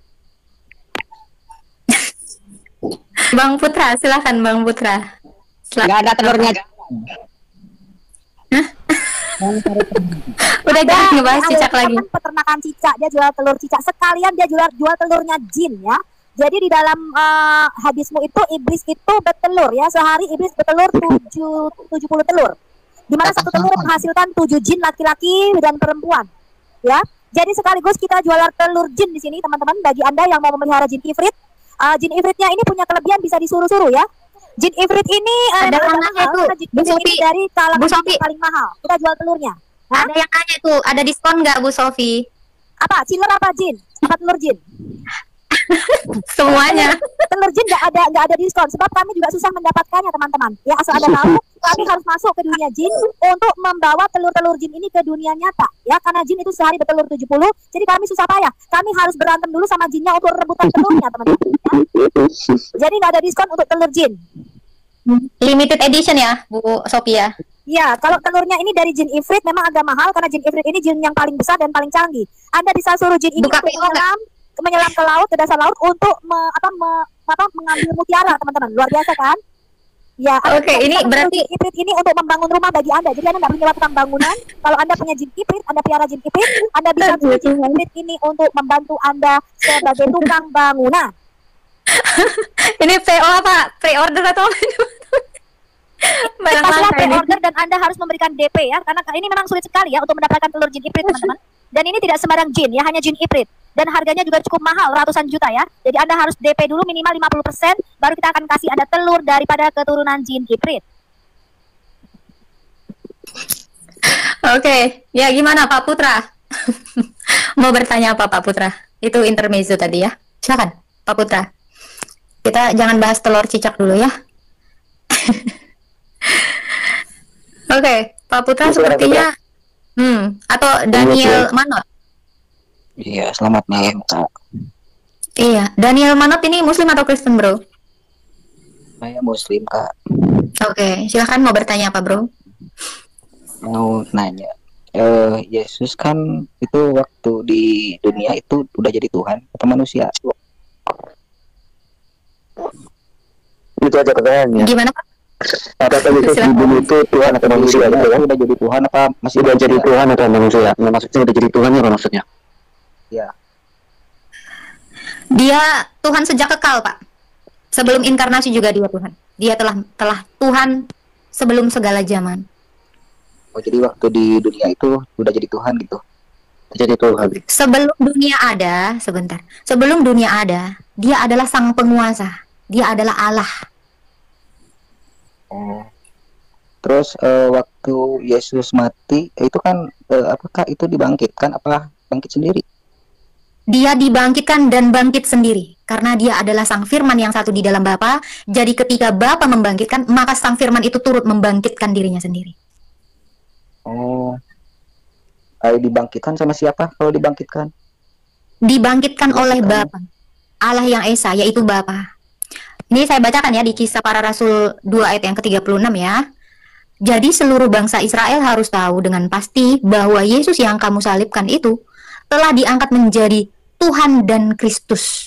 Bang Putra, silakan Bang Putra. Silakan. Nggak ada telurnya. Udah jangan ngebahas cicak lagi. Kan peternakan cicak, dia jual telur cicak sekalian dia jual jual telurnya jin ya. Jadi di dalam eh, hadismu itu iblis itu bertelur ya, sehari iblis bertelur tujuh tujuh puluh telur. Di mana satu telur menghasilkan tujuh jin laki-laki dan perempuan. Ya. Jadi sekaligus kita jual telur jin di sini teman-teman bagi Anda yang mau memelihara jin ifrit. Uh, jin ifritnya ini punya kelebihan bisa disuruh-suruh ya. Jin ifrit ini uh, Ada yang nanya tuh, jin Bu ifrit Sofi. ini dari kalangan Bu jin Sofi. yang paling mahal. Kita jual telurnya. Hah? Ada yang nanya tuh, ada diskon nggak Bu Sofi? Apa? Chiller apa jin? Apa telur jin? Semuanya. Telur jin nggak ada nggak ada diskon sebab kami juga susah mendapatkannya teman-teman. Ya asal Anda tahu kami harus masuk ke dunia jin untuk membawa telur-telur jin ini ke dunia nyata. Ya karena jin itu sehari bertelur tujuh puluh. Jadi kami susah payah. Kami harus berantem dulu sama jinnya untuk rebutan telurnya teman-teman. Ya. Jadi nggak ada diskon untuk telur jin. Limited edition ya Bu Sophia. Ya, kalau telurnya ini dari jin ifrit memang agak mahal karena jin ifrit ini jin yang paling besar dan paling canggih. Anda bisa suruh jin ini Buka untuk P O nggak? menyelam, menyelam ke laut, ke dasar laut untuk me- apa, me- apa mengambil mutiara, teman-teman. Luar biasa kan? Ya, Anda Oke, bisa ini suruh berarti- jin ifrit ini untuk membangun rumah bagi Anda. Jadi Anda nggak perlu nyewa tukang bangunan. Kalau Anda punya jin ifrit, Anda piara jin ifrit, Anda bisa suruh jin ifrit ini untuk membantu Anda sebagai tukang bangunan. Ini P O apa? Pre-order atau apa? Barang Pastilah langka ini. pre-order dan Anda harus memberikan D P ya, karena ini memang sulit sekali ya untuk mendapatkan telur jin ifrit teman-teman. Dan ini tidak sembarang jin ya, hanya jin ifrit. Dan harganya juga cukup mahal, ratusan juta ya. Jadi Anda harus D P dulu minimal lima puluh persen, baru kita akan kasih Anda telur daripada keturunan jin ifrit. Oke, ya gimana Pak Putra? Mau bertanya apa Pak Putra? Itu intermezzo tadi ya. Silakan Pak Putra. Kita jangan bahas telur cicak dulu ya. Oke, Pak Putra sepertinya hmm atau Daniel Manot. Iya, selamat malam, Kak. Iya, Daniel Manot ini Muslim atau Kristen, Bro? Saya Muslim, Kak. Oke, silakan mau bertanya apa, Bro? Mau nanya, eh Yesus kan itu waktu di dunia itu udah jadi Tuhan atau manusia? Itu aja pertanyaannya. Gimana, Pak? Apakah Yesus di bumi itu Tuhan atau manusia gitu ya? Udah jadi Tuhan apa masih Udah jadi manusia? Tuhan atau manusia? Nah, maksudnya udah jadi Tuhan apa maksudnya? Ya. Dia Tuhan sejak kekal, Pak. Sebelum inkarnasi juga dia Tuhan. Dia telah telah Tuhan sebelum segala zaman. Oh, jadi waktu di dunia itu udah jadi Tuhan gitu. Jadi Tuhan. Sebelum dunia ada, sebentar. Sebelum dunia ada, dia adalah sang penguasa. Dia adalah Allah. Oh. Terus eh, waktu Yesus mati itu kan eh, apakah itu dibangkitkan apa bangkit sendiri? Dia dibangkitkan dan bangkit sendiri. Karena dia adalah sang firman yang satu di dalam Bapa. Jadi ketika Bapa membangkitkan, maka sang firman itu turut membangkitkan dirinya sendiri. Oh. Eh, dibangkitkan sama siapa kalau dibangkitkan? Dibangkitkan oleh Bapa. Allah yang Esa, yaitu Bapa. Ini saya bacakan ya di Kisah Para Rasul dua ayat yang ke tiga puluh enam ya. Jadi seluruh bangsa Israel harus tahu dengan pasti bahwa Yesus yang kamu salibkan itu telah diangkat menjadi Tuhan dan Kristus.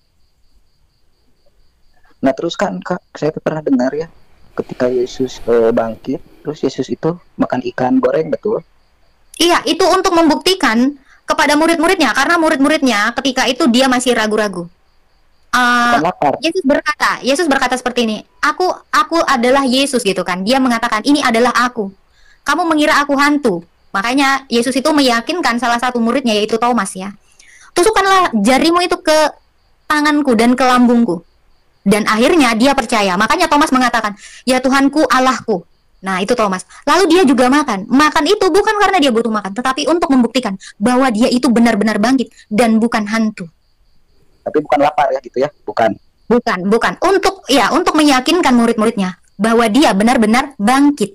Nah terus kan Kak, saya pernah dengar ya, ketika Yesus eh, bangkit, terus Yesus itu makan ikan goreng, betul? Iya, itu untuk membuktikan kepada murid-muridnya, karena murid-muridnya ketika itu dia masih ragu-ragu. Uh, Bukan lapar. Yesus berkata, Yesus berkata seperti ini, aku aku adalah Yesus gitu kan. Dia mengatakan ini adalah aku. Kamu mengira aku hantu. Makanya Yesus itu meyakinkan salah satu muridnya yaitu Thomas ya. Tusukkanlah jarimu itu ke tanganku dan ke lambungku. Dan akhirnya dia percaya. Makanya Thomas mengatakan, ya Tuhanku, Allahku. Nah itu Thomas. Lalu dia juga makan. Makan itu bukan karena dia butuh makan, tetapi untuk membuktikan bahwa dia itu benar-benar bangkit dan bukan hantu. Tapi bukan lapar ya gitu ya, bukan. Bukan, bukan. Untuk ya, untuk meyakinkan murid-muridnya bahwa dia benar-benar bangkit.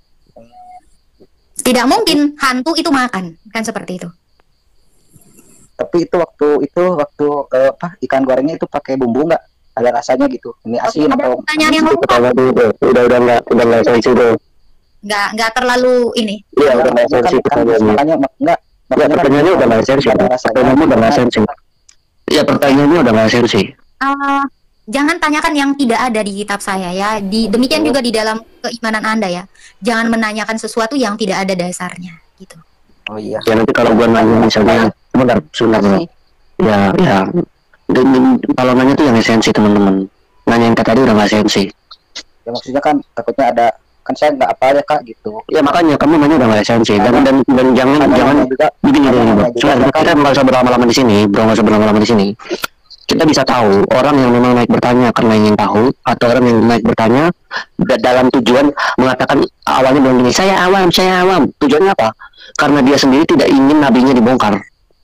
Tidak mungkin hantu itu makan, kan seperti itu. Tapi itu waktu itu waktu eh, apa ikan gorengnya itu pakai bumbu nggak? Ada rasanya gitu. Ini asin Ada atau pertanyaan yang Itu lengkap. kalau dulu udah udah nggak udah nggak sensi tuh. Nggak, nggak terlalu ini. Iya udah nggak sensi kan, pertanyaannya. makanya enggak Ya pertanyaannya udah nggak sensi. Pertanyaannya udah nggak sensi. Ya pertanyaannya udah nggak sensi. Uh, jangan tanyakan yang tidak ada di kitab saya ya. Di demikian juga di dalam keimanan Anda ya. Jangan menanyakan sesuatu yang tidak ada dasarnya gitu. Oh iya. Ya nanti kalau gua nanya misalnya sebentar sebentar bro. Ya ya dan kalau nanya tuh yang esensi teman-teman. Nanya yang tadi udah nggak esensi. Ya maksudnya kan takutnya ada kan saya nggak apa ya kak gitu. Ya makanya kamu nanya udah nggak esensi dan dan dan jangan Ada jangan juga begini ada begini bro. juga Soalnya kan. kita nggak usah berlama-lama di sini, bro nggak usah berlama-lama di sini. Kita bisa tahu orang yang memang naik bertanya karena ingin tahu atau orang yang naik bertanya da- dalam tujuan mengatakan awalnya bilang gini, saya awam, saya awam. Tujuannya apa? Karena dia sendiri tidak ingin nabinya dibongkar.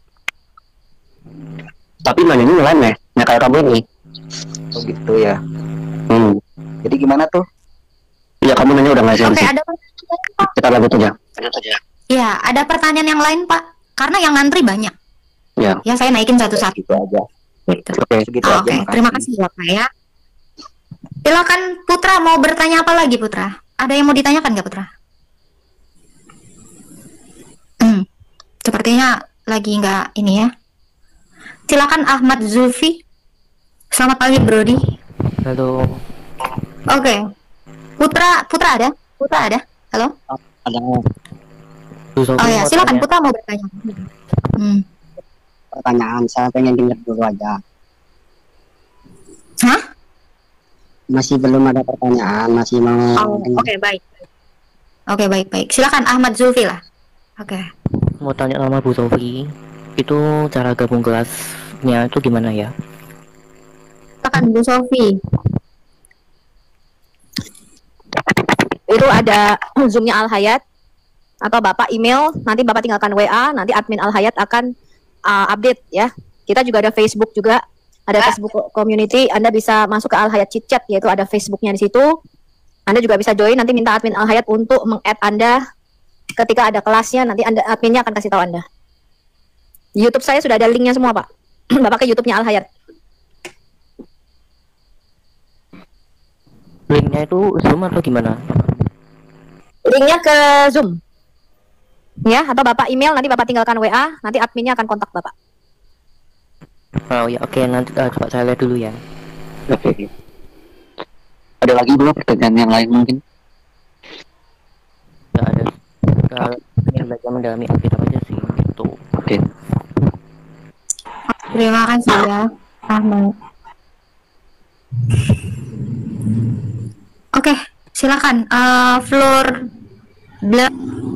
Tapi nanya ini lain nih, nah kayak kamu ini. Oh gitu ya. Hmm. Jadi gimana tuh? Ya kamu nanya udah nggak Oke, sensi. ada pertanyaan lain, Pak? Kita lanjut aja. Ya, ada pertanyaan yang lain, Pak. Karena yang ngantri banyak. Ya. Ya, saya naikin satu-satu. Gitu aja. Gitu. Oke. Segitu Oh, aja. Oke, makasih. terima kasih ya, Pak ya. Silakan Putra mau bertanya apa lagi, Putra? Ada yang mau ditanyakan nggak, Putra? Hmm, sepertinya lagi nggak ini ya. Silakan Ahmad Zulfi. Selamat pagi, Brody. Halo. Oke. Putra, Putra ada? Putra ada? Halo? Ada Bu Sofi Oh ya, mau silakan tanya. Putra mau bertanya. Hmm. pertanyaan, saya pengen dengar dulu aja. Hah? Masih belum ada pertanyaan, masih mau Oh, oke, baik. Oke, baik, baik. Silakan Ahmad Zulfi lah. Oke. Mau tanya sama Bu Sofi, itu cara gabung kelasnya itu gimana ya? Silakan Bu Sofi. Itu ada zoomnya Al Hayat atau Bapak email, nanti Bapak tinggalkan W A, nanti admin Al Hayat akan uh, update ya. Kita juga ada Facebook juga, ada Facebook community, Anda bisa masuk ke Al Hayat Chit Chat, yaitu ada Facebooknya di situ. Anda juga bisa join, nanti minta admin Al Hayat untuk meng-add Anda ketika ada kelasnya, nanti Anda adminnya akan kasih tahu Anda. Di YouTube saya sudah ada linknya semua Pak. Bapak ke YouTube-nya Al Hayat. Linknya itu Zoom atau gimana? Linknya ke Zoom. Ya, atau Bapak email, nanti Bapak tinggalkan W A, nanti adminnya akan kontak Bapak. Oh ya, oke, nanti uh, coba saya lihat dulu ya. Oke. Ada lagi belum pertanyaan yang lain mungkin? Nggak ada. Kalau ingin belajar mendalami Alkitab aja sih, gitu. Oke. Terima kasih ya, Ahmad. Oke, silakan. Uh, floor bla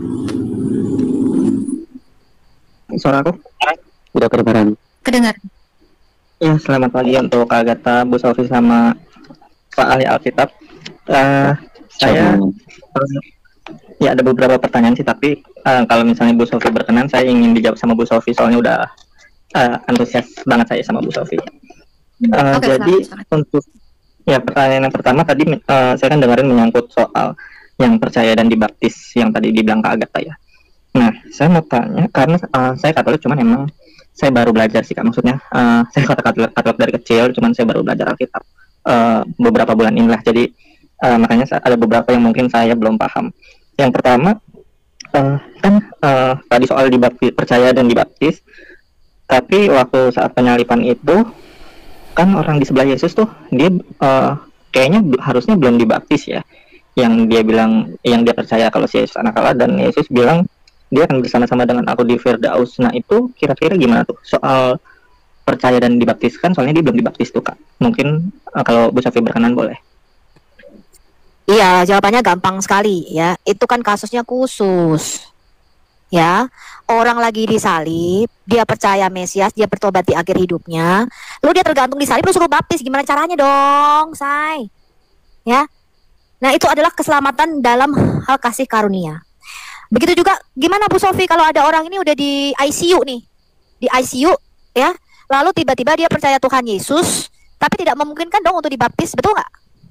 Suara aku? Udah kedengaran. kedengar. Ya, selamat pagi untuk Kak Agatha, Bu Sofi, sama Pak Ahli Alkitab. Uh, saya, uh, ya ada beberapa pertanyaan sih, tapi uh, kalau misalnya Bu Sofi berkenan, saya ingin dijawab sama Bu Sofi, soalnya udah uh, antusias banget saya sama Bu Sofi. Uh, Oke, jadi silakan, untuk ya pertanyaan yang pertama tadi uh, saya kan dengerin menyangkut soal yang percaya dan dibaptis yang tadi dibilang Kak Agatha ya. Nah, saya mau tanya karena uh, saya Katolik, cuman emang saya baru belajar sih Kak. Maksudnya uh, saya Katolik, Katolik dari kecil, cuman saya baru belajar Alkitab uh, beberapa bulan inilah. Jadi uh, makanya ada beberapa yang mungkin saya belum paham. Yang pertama uh, kan uh, tadi soal dibaptis, percaya dan dibaptis. Tapi waktu saat penyalipan itu kan orang di sebelah Yesus tuh dia uh, kayaknya harusnya belum dibaptis ya. Yang dia bilang, yang dia percaya kalau si Yesus anak Allah, dan Yesus bilang dia akan bersama-sama dengan aku di Firdaus. Nah itu kira-kira gimana tuh soal percaya dan dibaptiskan? Soalnya dia belum dibaptis tuh Kak. Mungkin uh, kalau Bu Sofi berkenan boleh. Iya, jawabannya gampang sekali ya. Itu kan kasusnya khusus. ya, orang lagi disalib, dia percaya Mesias, dia bertobat di akhir hidupnya, lalu dia tergantung disalib, lu suruh baptis, gimana caranya dong, say? Ya, nah itu adalah keselamatan dalam hal kasih karunia. Begitu juga, gimana Bu Sofi kalau ada orang ini udah di I C U nih, di I C U, ya, lalu tiba-tiba dia percaya Tuhan Yesus, tapi tidak memungkinkan dong untuk dibaptis, betul nggak?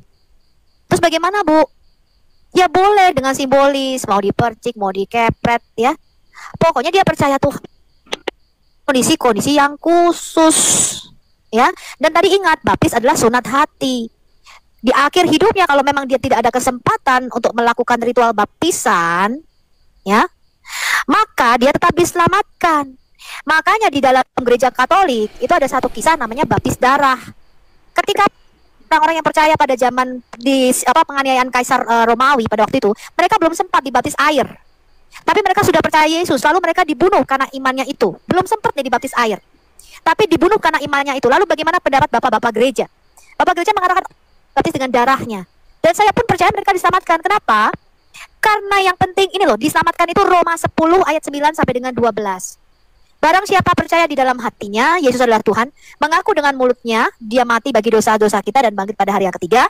Terus bagaimana Bu? Ya boleh dengan simbolis, mau dipercik, mau dikepret, ya. Pokoknya dia percaya Tuhan. Kondisi-kondisi yang khusus, ya. Dan tadi ingat, baptis adalah sunat hati. Di akhir hidupnya kalau memang dia tidak ada kesempatan untuk melakukan ritual baptisan, ya, maka dia tetap diselamatkan. Makanya di dalam gereja Katolik itu ada satu kisah namanya baptis darah. Ketika orang-orang yang percaya pada zaman di apa penganiayaan Kaisar uh, Romawi pada waktu itu, mereka belum sempat dibaptis air. Tapi mereka sudah percaya Yesus, lalu mereka dibunuh karena imannya itu. Belum sempat nih dibaptis air. Tapi dibunuh karena imannya itu. Lalu bagaimana pendapat Bapak-bapak gereja? Bapak gereja mengatakan baptis dengan darahnya. Dan saya pun percaya mereka diselamatkan. Kenapa? Karena yang penting ini loh, diselamatkan itu Roma sepuluh ayat sembilan sampai dengan dua belas. Barang siapa percaya di dalam hatinya Yesus adalah Tuhan, mengaku dengan mulutnya dia mati bagi dosa-dosa kita dan bangkit pada hari yang ketiga,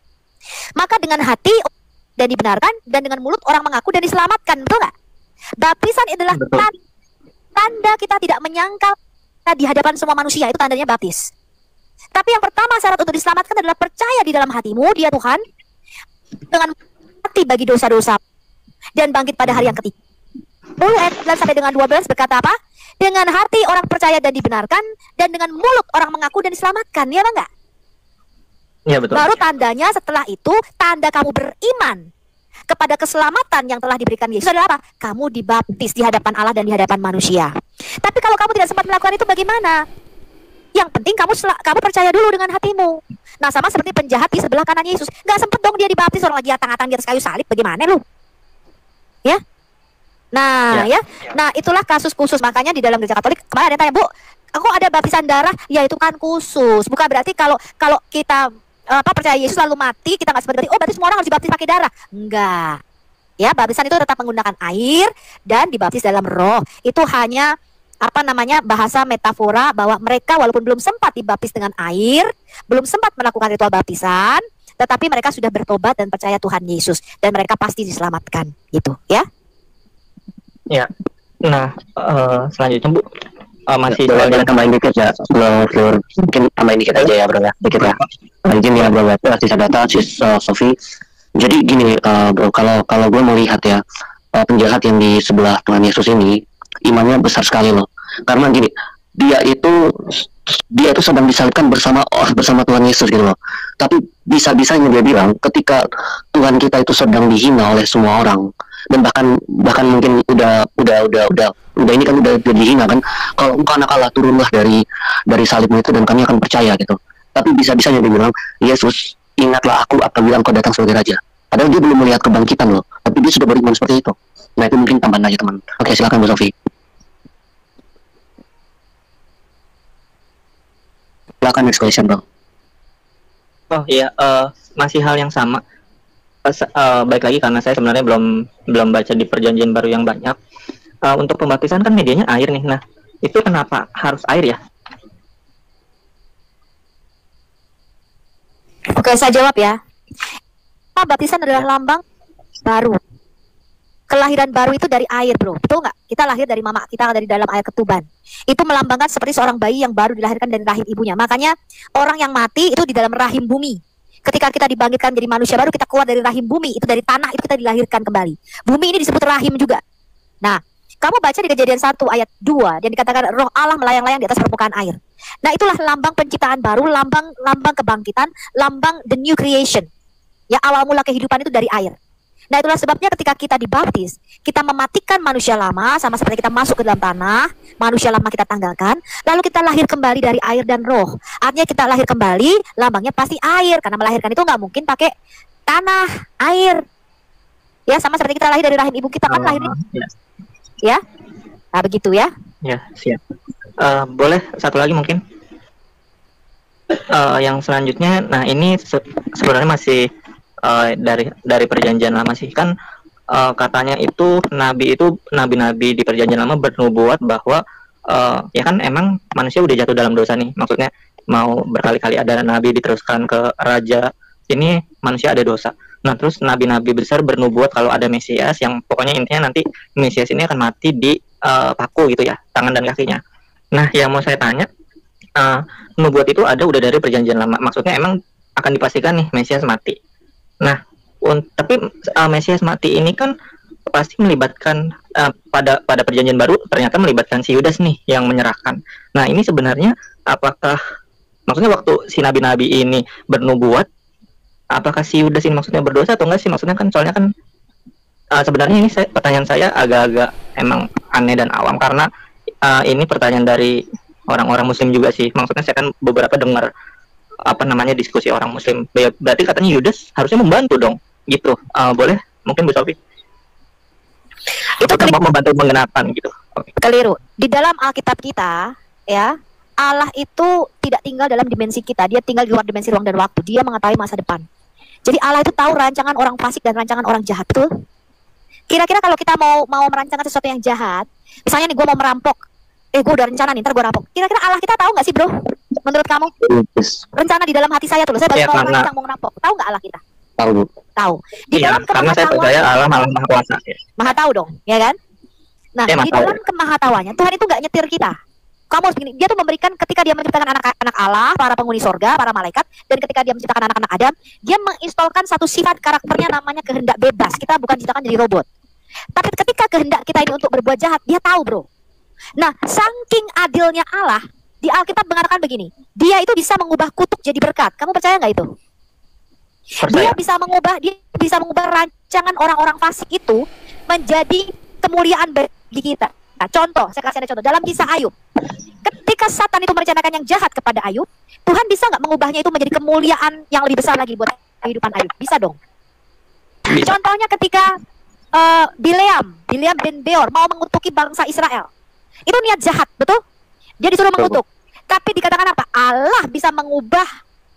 maka dengan hati dan dibenarkan, dan dengan mulut orang mengaku dan diselamatkan. Betul nggak? Baptisan adalah tanda, tanda kita tidak menyangkal di hadapan semua manusia, itu tandanya baptis. Tapi yang pertama syarat untuk diselamatkan adalah percaya di dalam hatimu dia Tuhan, dengan mati bagi dosa-dosa dan bangkit pada hari yang ketiga. sepuluh ayat sembilan sampai dengan dua belas berkata apa? Dengan hati orang percaya dan dibenarkan, dan dengan mulut orang mengaku dan diselamatkan, ya enggak? Ya, betul. Baru tandanya setelah itu, tanda kamu beriman kepada keselamatan yang telah diberikan Yesus adalah apa? Kamu dibaptis di hadapan Allah dan di hadapan manusia. Tapi kalau kamu tidak sempat melakukan itu bagaimana? Yang penting kamu kamu percaya dulu dengan hatimu. Nah, sama seperti penjahat di sebelah kanan Yesus, nggak sempet dong dia dibaptis, orang lagi atang-atang di atas kayu salib, bagaimana lu? Ya? Nah, ya. ya, nah itulah kasus khusus. Makanya di dalam gereja Katolik kemarin ada yang tanya, Bu, aku ada baptisan darah, ya itu kan khusus. Bukan berarti kalau kalau kita apa percaya Yesus lalu mati, kita nggak seperti oh berarti semua orang harus dibaptis pakai darah. Enggak. Ya, baptisan itu tetap menggunakan air dan dibaptis dalam roh. Itu hanya apa namanya bahasa metafora bahwa mereka walaupun belum sempat dibaptis dengan air, belum sempat melakukan ritual baptisan, tetapi mereka sudah bertobat dan percaya Tuhan Yesus dan mereka pasti diselamatkan, gitu, ya. Ya, nah uh, selanjutnya Bu, uh, masih boleh boleh tambahin dikit ya, belum belum mungkin tambahin dikit aja ya bro ya, dikit ya. Izin ya bro, berarti saya data sis uh, Sofi. Jadi gini uh, bro, kalau kalau gue melihat ya uh, penjahat yang di sebelah Tuhan Yesus ini imannya besar sekali loh, karena gini dia itu dia itu sedang disalibkan bersama oh, bersama Tuhan Yesus gitu loh. Tapi bisa-bisanya dia bilang ketika Tuhan kita itu sedang dihina oleh semua orang, dan bahkan bahkan mungkin udah udah udah udah udah ini kan udah, udah dihina kan, kalau engkau anak Allah turunlah dari dari salibmu itu dan kami akan percaya gitu. Tapi bisa-bisanya dia bilang, Yesus ingatlah aku apabila engkau datang sebagai raja. Padahal dia belum melihat kebangkitan loh, tapi dia sudah beriman seperti itu. Nah itu mungkin tambahan aja teman. Oke, silakan Bu Sofi. Silakan next question bro. Oh iya, uh, masih hal yang sama. Uh, baik lagi karena saya sebenarnya belum belum baca di perjanjian baru yang banyak. Uh, untuk pembaptisan kan medianya air nih. Nah, itu kenapa harus air ya? Oke, saya jawab ya. Baptisan adalah lambang baru. Kelahiran baru itu dari air, bro. Betul nggak? Kita lahir dari mama kita, dari dalam air ketuban. Itu melambangkan seperti seorang bayi yang baru dilahirkan dari rahim ibunya. Makanya orang yang mati itu di dalam rahim bumi. Ketika kita dibangkitkan jadi manusia baru, kita keluar dari rahim bumi, itu dari tanah, itu kita dilahirkan kembali. Bumi ini disebut rahim juga. Nah, kamu baca di Kejadian satu ayat dua, yang dikatakan roh Allah melayang-layang di atas permukaan air. Nah, itulah lambang penciptaan baru, lambang lambang kebangkitan, lambang the new creation. Ya, awal mula kehidupan itu dari air. Nah, itulah sebabnya ketika kita dibaptis, kita mematikan manusia lama, sama seperti kita masuk ke dalam tanah, manusia lama kita tanggalkan, lalu kita lahir kembali dari air dan roh. Artinya kita lahir kembali, lambangnya pasti air, karena melahirkan itu nggak mungkin pakai tanah, air. Ya, sama seperti kita lahir dari rahim ibu kita kan oh, lahirnya. Ya. Ya, nah begitu ya. Ya, siap. Uh, boleh satu lagi mungkin. Uh, yang selanjutnya, nah ini se sebenarnya masih Uh, dari dari perjanjian lama sih kan uh, katanya itu nabi itu nabi-nabi di perjanjian lama bernubuat bahwa uh, ya kan emang manusia udah jatuh dalam dosa nih, maksudnya mau berkali-kali ada nabi diteruskan ke raja, ini manusia ada dosa. Nah terus nabi-nabi besar bernubuat kalau ada Mesias yang pokoknya intinya nanti Mesias ini akan mati di uh, paku gitu ya, tangan dan kakinya. Nah yang mau saya tanya, uh, nubuat itu ada udah dari perjanjian lama, maksudnya emang akan dipastikan nih Mesias mati. Nah un- tapi uh, Mesias mati ini kan pasti melibatkan uh, pada pada perjanjian baru ternyata melibatkan si Yudas nih yang menyerahkan. Nah ini sebenarnya apakah maksudnya waktu si nabi-nabi ini bernubuat, apakah si Yudas ini maksudnya berdosa atau enggak sih? Maksudnya kan soalnya kan uh, sebenarnya ini saya, pertanyaan saya agak-agak emang aneh dan awam karena uh, ini pertanyaan dari orang-orang Muslim juga sih. Maksudnya saya kan beberapa dengar apa namanya diskusi orang Muslim. Berarti katanya Yudas harusnya membantu dong, gitu. Uh, boleh? Mungkin Bu Sofi? Itu mau membantu penggenapan gitu. Okay. Keliru. Di dalam Alkitab kita, ya. Allah itu tidak tinggal dalam dimensi kita, dia tinggal di luar dimensi ruang dan waktu. Dia mengetahui masa depan. Jadi Allah itu tahu rancangan orang fasik dan rancangan orang jahat, betul? Kira-kira kalau kita mau mau merancangkan sesuatu yang jahat, misalnya nih gue mau merampok, eh gue udah rencana nih, ntar gue rampok. Kira-kira Allah kita tahu nggak sih bro? Menurut kamu? Rencana di dalam hati saya tuh, saya baru ya, mau karena... merancang mau ngerampok. Tahu nggak Allah kita? Tahu. Tahu. Di ya, dalam karena saya percaya Allah malah maha kuasa. Ya. Maha tahu dong, ya kan? Nah ya, di dalam kemahatauannya Tuhan itu nggak nyetir kita. Kamu harus begini, dia tuh memberikan ketika dia menciptakan anak-anak Allah, para penghuni sorga, para malaikat, dan ketika dia menciptakan anak-anak Adam, dia menginstalkan satu sifat karakternya namanya kehendak bebas. Kita bukan diciptakan jadi robot. Tapi ketika kehendak kita ini untuk berbuat jahat, dia tahu bro. Nah, saking adilnya Allah, di Alkitab mengatakan begini, dia itu bisa mengubah kutuk jadi berkat. Kamu percaya nggak itu? Percaya. Dia bisa mengubah, dia bisa mengubah rancangan orang-orang fasik itu menjadi kemuliaan bagi kita. Nah, contoh, saya kasih ada contoh dalam kisah Ayub. Ketika Satan itu merencanakan yang jahat kepada Ayub, Tuhan bisa nggak mengubahnya itu menjadi kemuliaan yang lebih besar lagi buat kehidupan Ayub? Bisa dong. Bisa. Contohnya ketika uh, Bileam, Bileam bin Beor mau mengutuki bangsa Israel, itu niat jahat, betul? Dia disuruh mengutuk. Tapi dikatakan apa? Allah bisa mengubah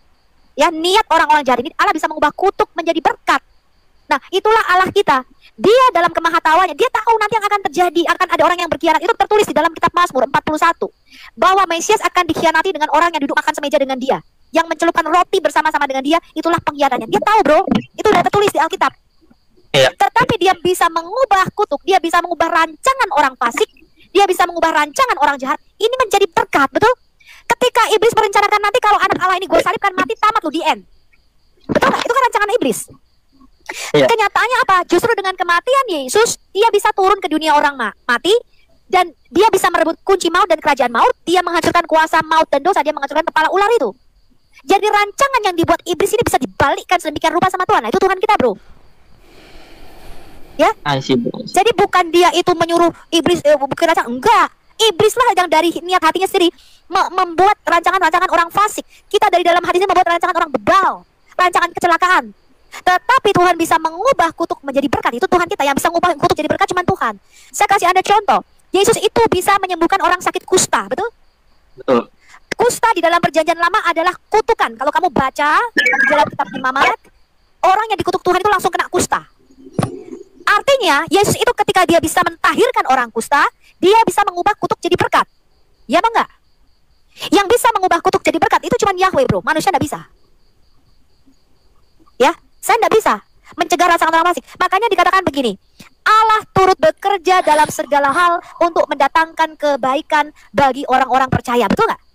ya niat orang-orang jahat ini. Allah bisa mengubah kutuk menjadi berkat. Nah, itulah Allah kita. Dia dalam kemahatauannya, dia tahu nanti yang akan terjadi, akan ada orang yang berkhianat. Itu tertulis di dalam kitab Mazmur empat puluh satu. Bahwa Mesias akan dikhianati dengan orang yang duduk makan semeja dengan dia. Yang mencelupkan roti bersama-sama dengan dia, itulah pengkhianatnya. Dia tahu bro, itu sudah tertulis di Alkitab. Iya. Tetapi dia bisa mengubah kutuk, dia bisa mengubah rancangan orang fasik, dia bisa mengubah rancangan orang jahat. Ini menjadi berkat, betul? Ketika iblis merencanakan nanti kalau anak Allah ini gue salibkan mati, tamat lu, di end. Betul gak? Itu kan rancangan iblis. Iya. Kenyataannya apa? Justru dengan kematian Yesus, dia bisa turun ke dunia orang ma mati, dan dia bisa merebut kunci maut dan kerajaan maut. Dia menghancurkan kuasa maut dan dosa, dia menghancurkan kepala ular itu. Jadi rancangan yang dibuat iblis ini bisa dibalikkan sedemikian rupa sama Tuhan. Nah, itu Tuhan kita bro. Ya? Jadi bukan dia itu menyuruh iblis eh, bukan rancangan, enggak. Iblislah yang dari niat hatinya sendiri me membuat rancangan-rancangan orang fasik. Kita dari dalam hatinya membuat rancangan orang bebal, rancangan kecelakaan. Tetapi Tuhan bisa mengubah kutuk menjadi berkat. Itu Tuhan kita. Yang bisa mengubah kutuk jadi berkat cuma Tuhan. Saya kasih Anda contoh. Yesus itu bisa menyembuhkan orang sakit kusta, betul? Betul. Kusta di dalam perjanjian lama adalah kutukan. Kalau kamu baca di dalam kitab Imamat, orang yang dikutuk Tuhan itu langsung kena kusta. Artinya Yesus itu ketika dia bisa mentahirkan orang kusta, dia bisa mengubah kutuk jadi berkat. Ya apa enggak? Yang bisa mengubah kutuk jadi berkat itu cuma Yahweh bro. Manusia enggak bisa. Ya, saya enggak bisa mencegah rancangan orang fasik. Makanya dikatakan begini, Allah turut bekerja dalam segala hal untuk mendatangkan kebaikan bagi orang-orang percaya. Betul nggak?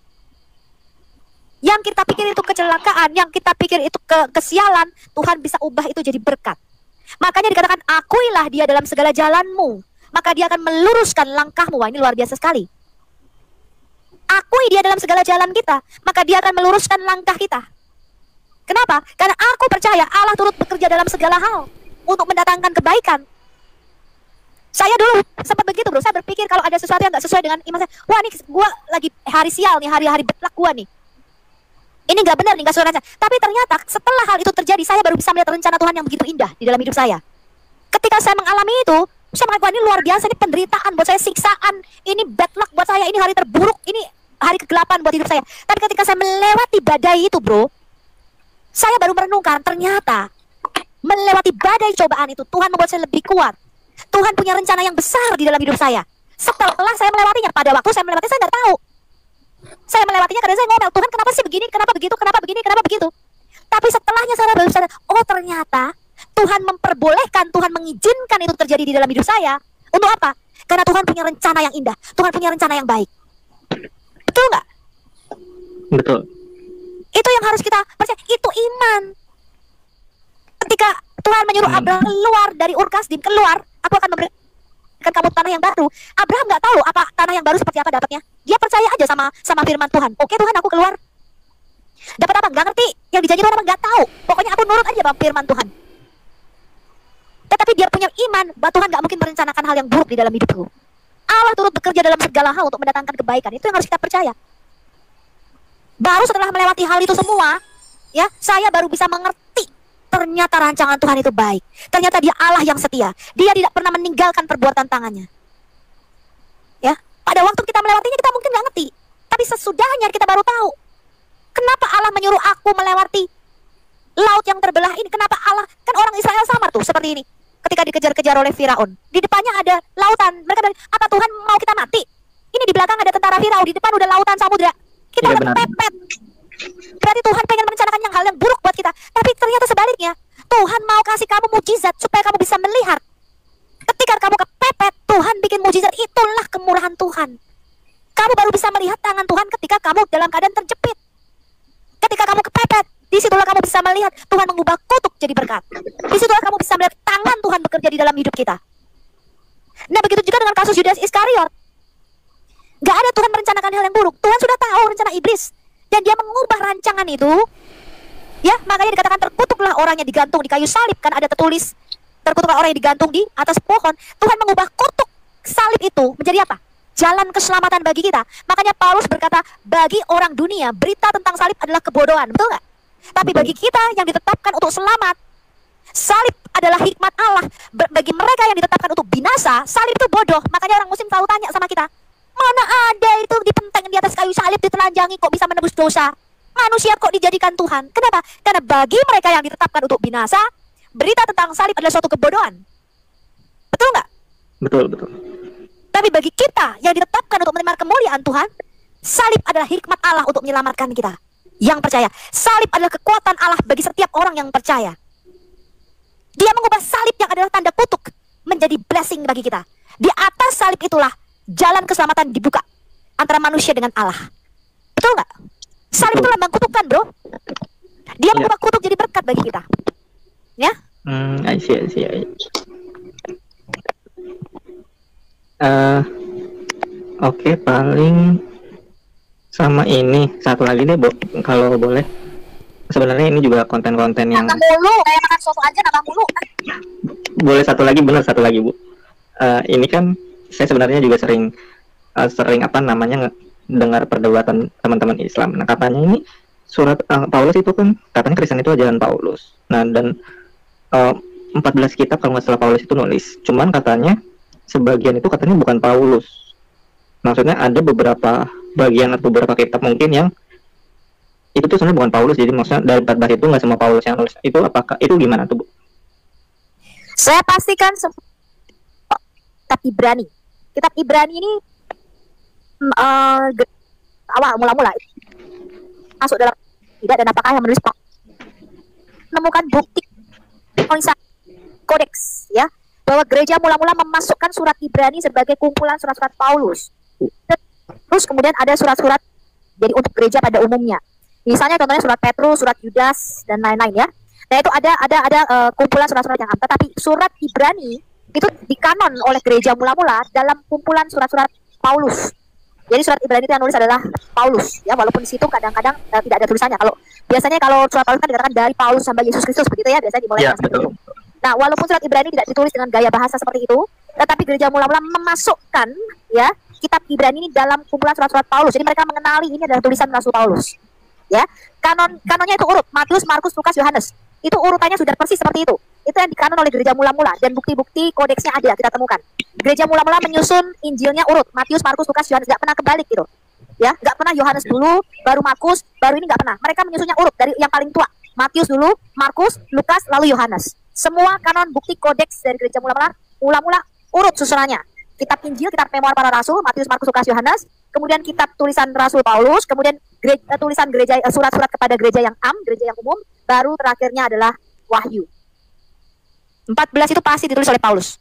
Yang kita pikir itu kecelakaan, yang kita pikir itu ke kesialan, Tuhan bisa ubah itu jadi berkat. Makanya dikatakan, akuilah dia dalam segala jalanmu, maka dia akan meluruskan langkahmu. Wah, ini luar biasa sekali. Akui dia dalam segala jalan kita, maka dia akan meluruskan langkah kita. Kenapa? Karena aku percaya Allah turut bekerja dalam segala hal untuk mendatangkan kebaikan. Saya dulu sempat begitu bro, saya berpikir kalau ada sesuatu yang gak sesuai dengan iman saya, wah ini gue lagi hari sial nih, hari-hari betlak gue nih. Ini gak benar nih, gak sesuai rencana. Tapi ternyata setelah hal itu terjadi, saya baru bisa melihat rencana Tuhan yang begitu indah di dalam hidup saya. Ketika saya mengalami itu, saya mengatakan ini luar biasa, ini penderitaan buat saya, siksaan, ini bad luck buat saya, ini hari terburuk, ini hari kegelapan buat hidup saya. Tapi ketika saya melewati badai itu bro, saya baru merenungkan ternyata melewati badai cobaan itu, Tuhan membuat saya lebih kuat. Tuhan punya rencana yang besar di dalam hidup saya. Setelah saya melewatinya, pada waktu saya melewati saya nggak tahu. Saya melewatinya karena saya ngomel, Tuhan kenapa sih begini, kenapa begitu, kenapa begini, kenapa begitu. Tapi setelahnya saya baru sadar, oh ternyata Tuhan memperbolehkan, Tuhan mengizinkan itu terjadi di dalam hidup saya. Untuk apa? Karena Tuhan punya rencana yang indah, Tuhan punya rencana yang baik. Betul nggak? Betul. Itu yang harus kita percaya, itu iman. Ketika Tuhan menyuruh Hmm. Abraham keluar dari Ur Kasdim, keluar, aku akan memberikan kamu tanah yang baru. Abraham nggak tahu apa tanah yang baru seperti apa dapatnya. Dia percaya aja sama sama firman Tuhan. Oke Tuhan, aku keluar. Dapat apa? Nggak ngerti. Yang dijanji Tuhan apa? Nggak tahu. Pokoknya aku nurut aja sama firman Tuhan. Tetapi dia punya iman bahwa Tuhan nggak mungkin merencanakan hal yang buruk di dalam hidupku. Allah turut bekerja dalam segala hal untuk mendatangkan kebaikan. Itu yang harus kita percaya. Baru setelah melewati hal itu semua, ya, saya baru bisa mengerti ternyata rancangan Tuhan itu baik. Ternyata dia Allah yang setia. Dia tidak pernah meninggalkan perbuatan tangannya. Ya, pada waktu kita melewatinya kita mungkin nggak ngerti. Tapi sesudahnya kita baru tahu. Kenapa Allah menyuruh aku melewati laut yang terbelah ini? Kenapa Allah? Kan orang Israel sama tuh seperti ini. Ketika dikejar-kejar oleh Firaun, di depannya ada lautan. Mereka bilang, apa Tuhan mau kita mati? Ini di belakang ada tentara Firaun, di depan udah lautan samudra. Kita Iya, udah benar. kepepet. Berarti Tuhan pengen merencanakan yang hal yang buruk buat kita. Tapi ternyata sebaliknya, Tuhan mau kasih kamu mujizat supaya kamu bisa melihat. Ketika kamu kepepet, Tuhan bikin mujizat. Itulah kemurahan Tuhan. Kamu baru bisa melihat tangan Tuhan ketika kamu dalam keadaan terjepit. Ketika kamu kepepet, disitulah kamu bisa melihat Tuhan mengubah kutuk jadi berkat. Disitulah kamu bisa melihat tangan Tuhan bekerja di dalam hidup kita. Nah, begitu juga dengan kasus Yudas Iskariot. Gak ada Tuhan merencanakan hal yang buruk. Tuhan sudah tahu rencana iblis. Dan dia mengubah rancangan itu. Ya, makanya dikatakan terkutuklah orang yang digantung di kayu salib. Kan ada tertulis, terkutuklah orang yang digantung di atas pohon. Tuhan mengubah kutuk salib itu menjadi apa? Jalan keselamatan bagi kita. Makanya Paulus berkata, bagi orang dunia, berita tentang salib adalah kebodohan. Betul gak? Tapi bagi kita yang ditetapkan untuk selamat, salib adalah hikmat Allah. Ber- bagi mereka yang ditetapkan untuk binasa, salib itu bodoh. Makanya orang muslim selalu tanya sama kita, mana ada itu dipenteng di atas kayu salib, ditelanjangi kok bisa menebus dosa? Manusia kok dijadikan Tuhan? Kenapa? Karena bagi mereka yang ditetapkan untuk binasa, berita tentang salib adalah suatu kebodohan. Betul nggak? Betul, betul. Tapi bagi kita yang ditetapkan untuk menerima kemuliaan Tuhan, salib adalah hikmat Allah untuk menyelamatkan kita. Yang percaya, salib adalah kekuatan Allah bagi setiap orang yang percaya. Dia mengubah salib yang adalah tanda kutuk menjadi blessing bagi kita. Di atas salib itulah jalan keselamatan dibuka antara manusia dengan Allah. Betul nggak? Salib itu lambang kutuk kan, bro? Dia mengubah kutuk jadi berkat bagi kita. Ya? Hmm, I see, I see, I see. Uh, Oke, paling sama ini satu lagi deh, Bu, kalau boleh. Sebenarnya ini juga konten-konten yang Nambah mulu, kayak makan soto aja nambah mulu. boleh satu lagi, benar satu lagi, Bu. Uh, ini kan saya sebenarnya juga sering uh, sering apa namanya nge- dengar perdebatan teman-teman Islam. Nah, katanya ini surat uh, Paulus itu kan katanya Kristen itu ajaran Paulus. Nah, dan uh, empat belas kitab kalau nggak salah Paulus itu nulis. Cuman katanya sebagian itu katanya bukan Paulus. Maksudnya ada beberapa bagian atau beberapa kitab mungkin yang itu tuh sebenarnya bukan Paulus. Jadi maksudnya dari empat belas itu nggak semua Paulus yang nulis. Itu apakah itu gimana tuh, Bu? Saya pastikan semua kitab Ibrani. Kitab Ibrani ini mm, uh, ge- awal mula-mula masuk dalam tidak, dan apakah yang menulis Paulus menemukan bukti kodeks, ya, bahwa gereja mula-mula memasukkan surat Ibrani sebagai kumpulan surat-surat Paulus. Terus kemudian ada surat-surat jadi untuk gereja pada umumnya. Misalnya contohnya surat Petrus, surat Yudas, dan lain-lain, ya. Nah, itu ada ada ada uh, kumpulan surat-surat yang ada. Tapi surat Ibrani itu dikanon oleh gereja mula-mula dalam kumpulan surat-surat Paulus. Jadi surat Ibrani itu yang nulis adalah Paulus, ya, walaupun di situ kadang-kadang uh, tidak ada tulisannya. Kalau biasanya kalau surat Paulus kan dikatakan dari Paulus sampai Yesus Kristus, begitu ya, biasanya dimulai Ya, dengan seperti betul. itu. Nah, walaupun surat Ibrani tidak ditulis dengan gaya bahasa seperti itu, tetapi gereja mula-mula memasukkan, ya, kitab Ibrani ini dalam kumpulan surat-surat Paulus. Jadi mereka mengenali ini adalah tulisan Rasul Paulus. Ya, kanon kanonnya itu urut Matius, Markus, Lukas, Yohanes. Itu urutannya sudah persis seperti itu. Itu yang dikanon oleh gereja mula-mula, dan bukti-bukti kodeksnya ada kita temukan. Gereja mula-mula menyusun Injilnya urut Matius, Markus, Lukas, Yohanes, nggak pernah kebalik gitu. Ya, nggak pernah Yohanes dulu, baru Markus, baru ini nggak pernah. Mereka menyusunnya urut dari yang paling tua. Matius dulu, Markus, Lukas, lalu Yohanes. Semua kanon bukti kodeks dari gereja mula-mula, mula-mula urut susunannya. Kitab Injil, kitab memoir para rasul, Matius, Markus, Lukas, Yohanes, kemudian kitab tulisan Rasul Paulus, kemudian gereja, tulisan gereja surat-surat kepada gereja yang am, gereja yang umum, baru terakhirnya adalah Wahyu. empat belas itu pasti ditulis oleh Paulus.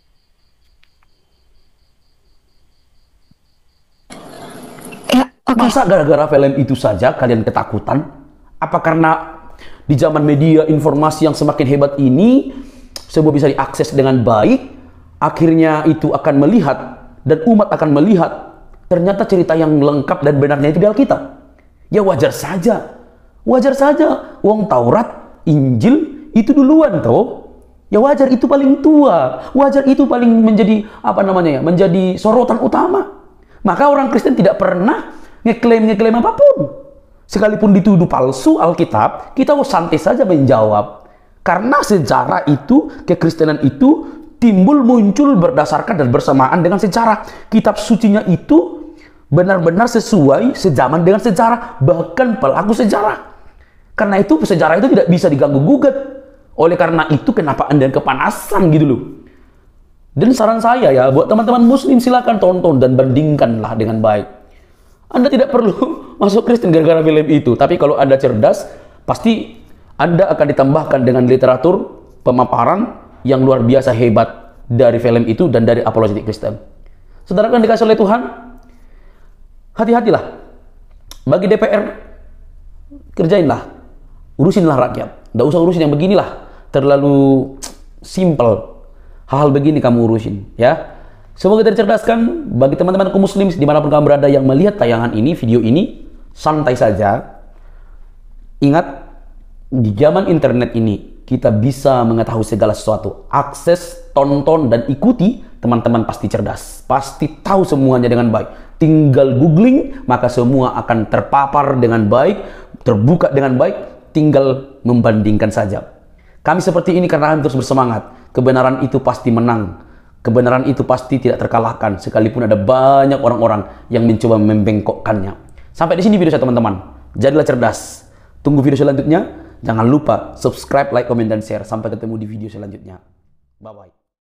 Ya, okay. Masa gara-gara film itu saja kalian ketakutan? Apa karena di zaman media informasi yang semakin hebat ini, semua bisa diakses dengan baik, akhirnya itu akan melihat dan umat akan melihat ternyata cerita yang lengkap dan benarnya itu di Alkitab? Ya wajar saja, wajar saja. Wong Taurat, Injil itu duluan toh. Ya wajar itu paling tua, wajar itu paling menjadi apa namanya ya, menjadi sorotan utama. Maka orang Kristen tidak pernah ngeklaim-ngeklaim apapun. Sekalipun dituduh palsu Alkitab, kita santai saja menjawab. Karena sejarah itu, kekristenan itu timbul muncul berdasarkan dan bersamaan dengan sejarah. Kitab sucinya itu benar-benar sesuai sejaman dengan sejarah, bahkan pelaku sejarah. Karena itu sejarah itu tidak bisa diganggu-gugat. Oleh karena itu kenapa Anda kepanasan gitu loh. Dan saran saya ya buat teman-teman muslim, silakan tonton dan bandingkanlah dengan baik. Anda tidak perlu masuk Kristen gara-gara film itu. Tapi kalau Anda cerdas, pasti Anda akan ditambahkan dengan literatur pemaparan yang luar biasa hebat dari film itu dan dari apologetik Kristen. Saudara kan dikasih oleh Tuhan, hati-hatilah. Bagi D P R, kerjainlah, urusinlah rakyat. Nggak usah urusin yang beginilah, terlalu simple. Hal-hal begini kamu urusin, ya. Semoga tercerdaskan bagi teman-temanku muslim dimanapun kamu berada yang melihat tayangan ini, video ini, santai saja. Ingat, di zaman internet ini kita bisa mengetahui segala sesuatu. Akses, tonton, dan ikuti, teman-teman pasti cerdas. Pasti tahu semuanya dengan baik. Tinggal googling, maka semua akan terpapar dengan baik, terbuka dengan baik, tinggal membandingkan saja. Kami seperti ini karena kami terus bersemangat. Kebenaran itu pasti menang. Kebenaran itu pasti tidak terkalahkan, sekalipun ada banyak orang-orang yang mencoba membengkokkannya. Sampai di sini video saya teman-teman. Jadilah cerdas. Tunggu video selanjutnya. Jangan lupa subscribe, like, komen, dan share. Sampai ketemu di video selanjutnya. Bye-bye.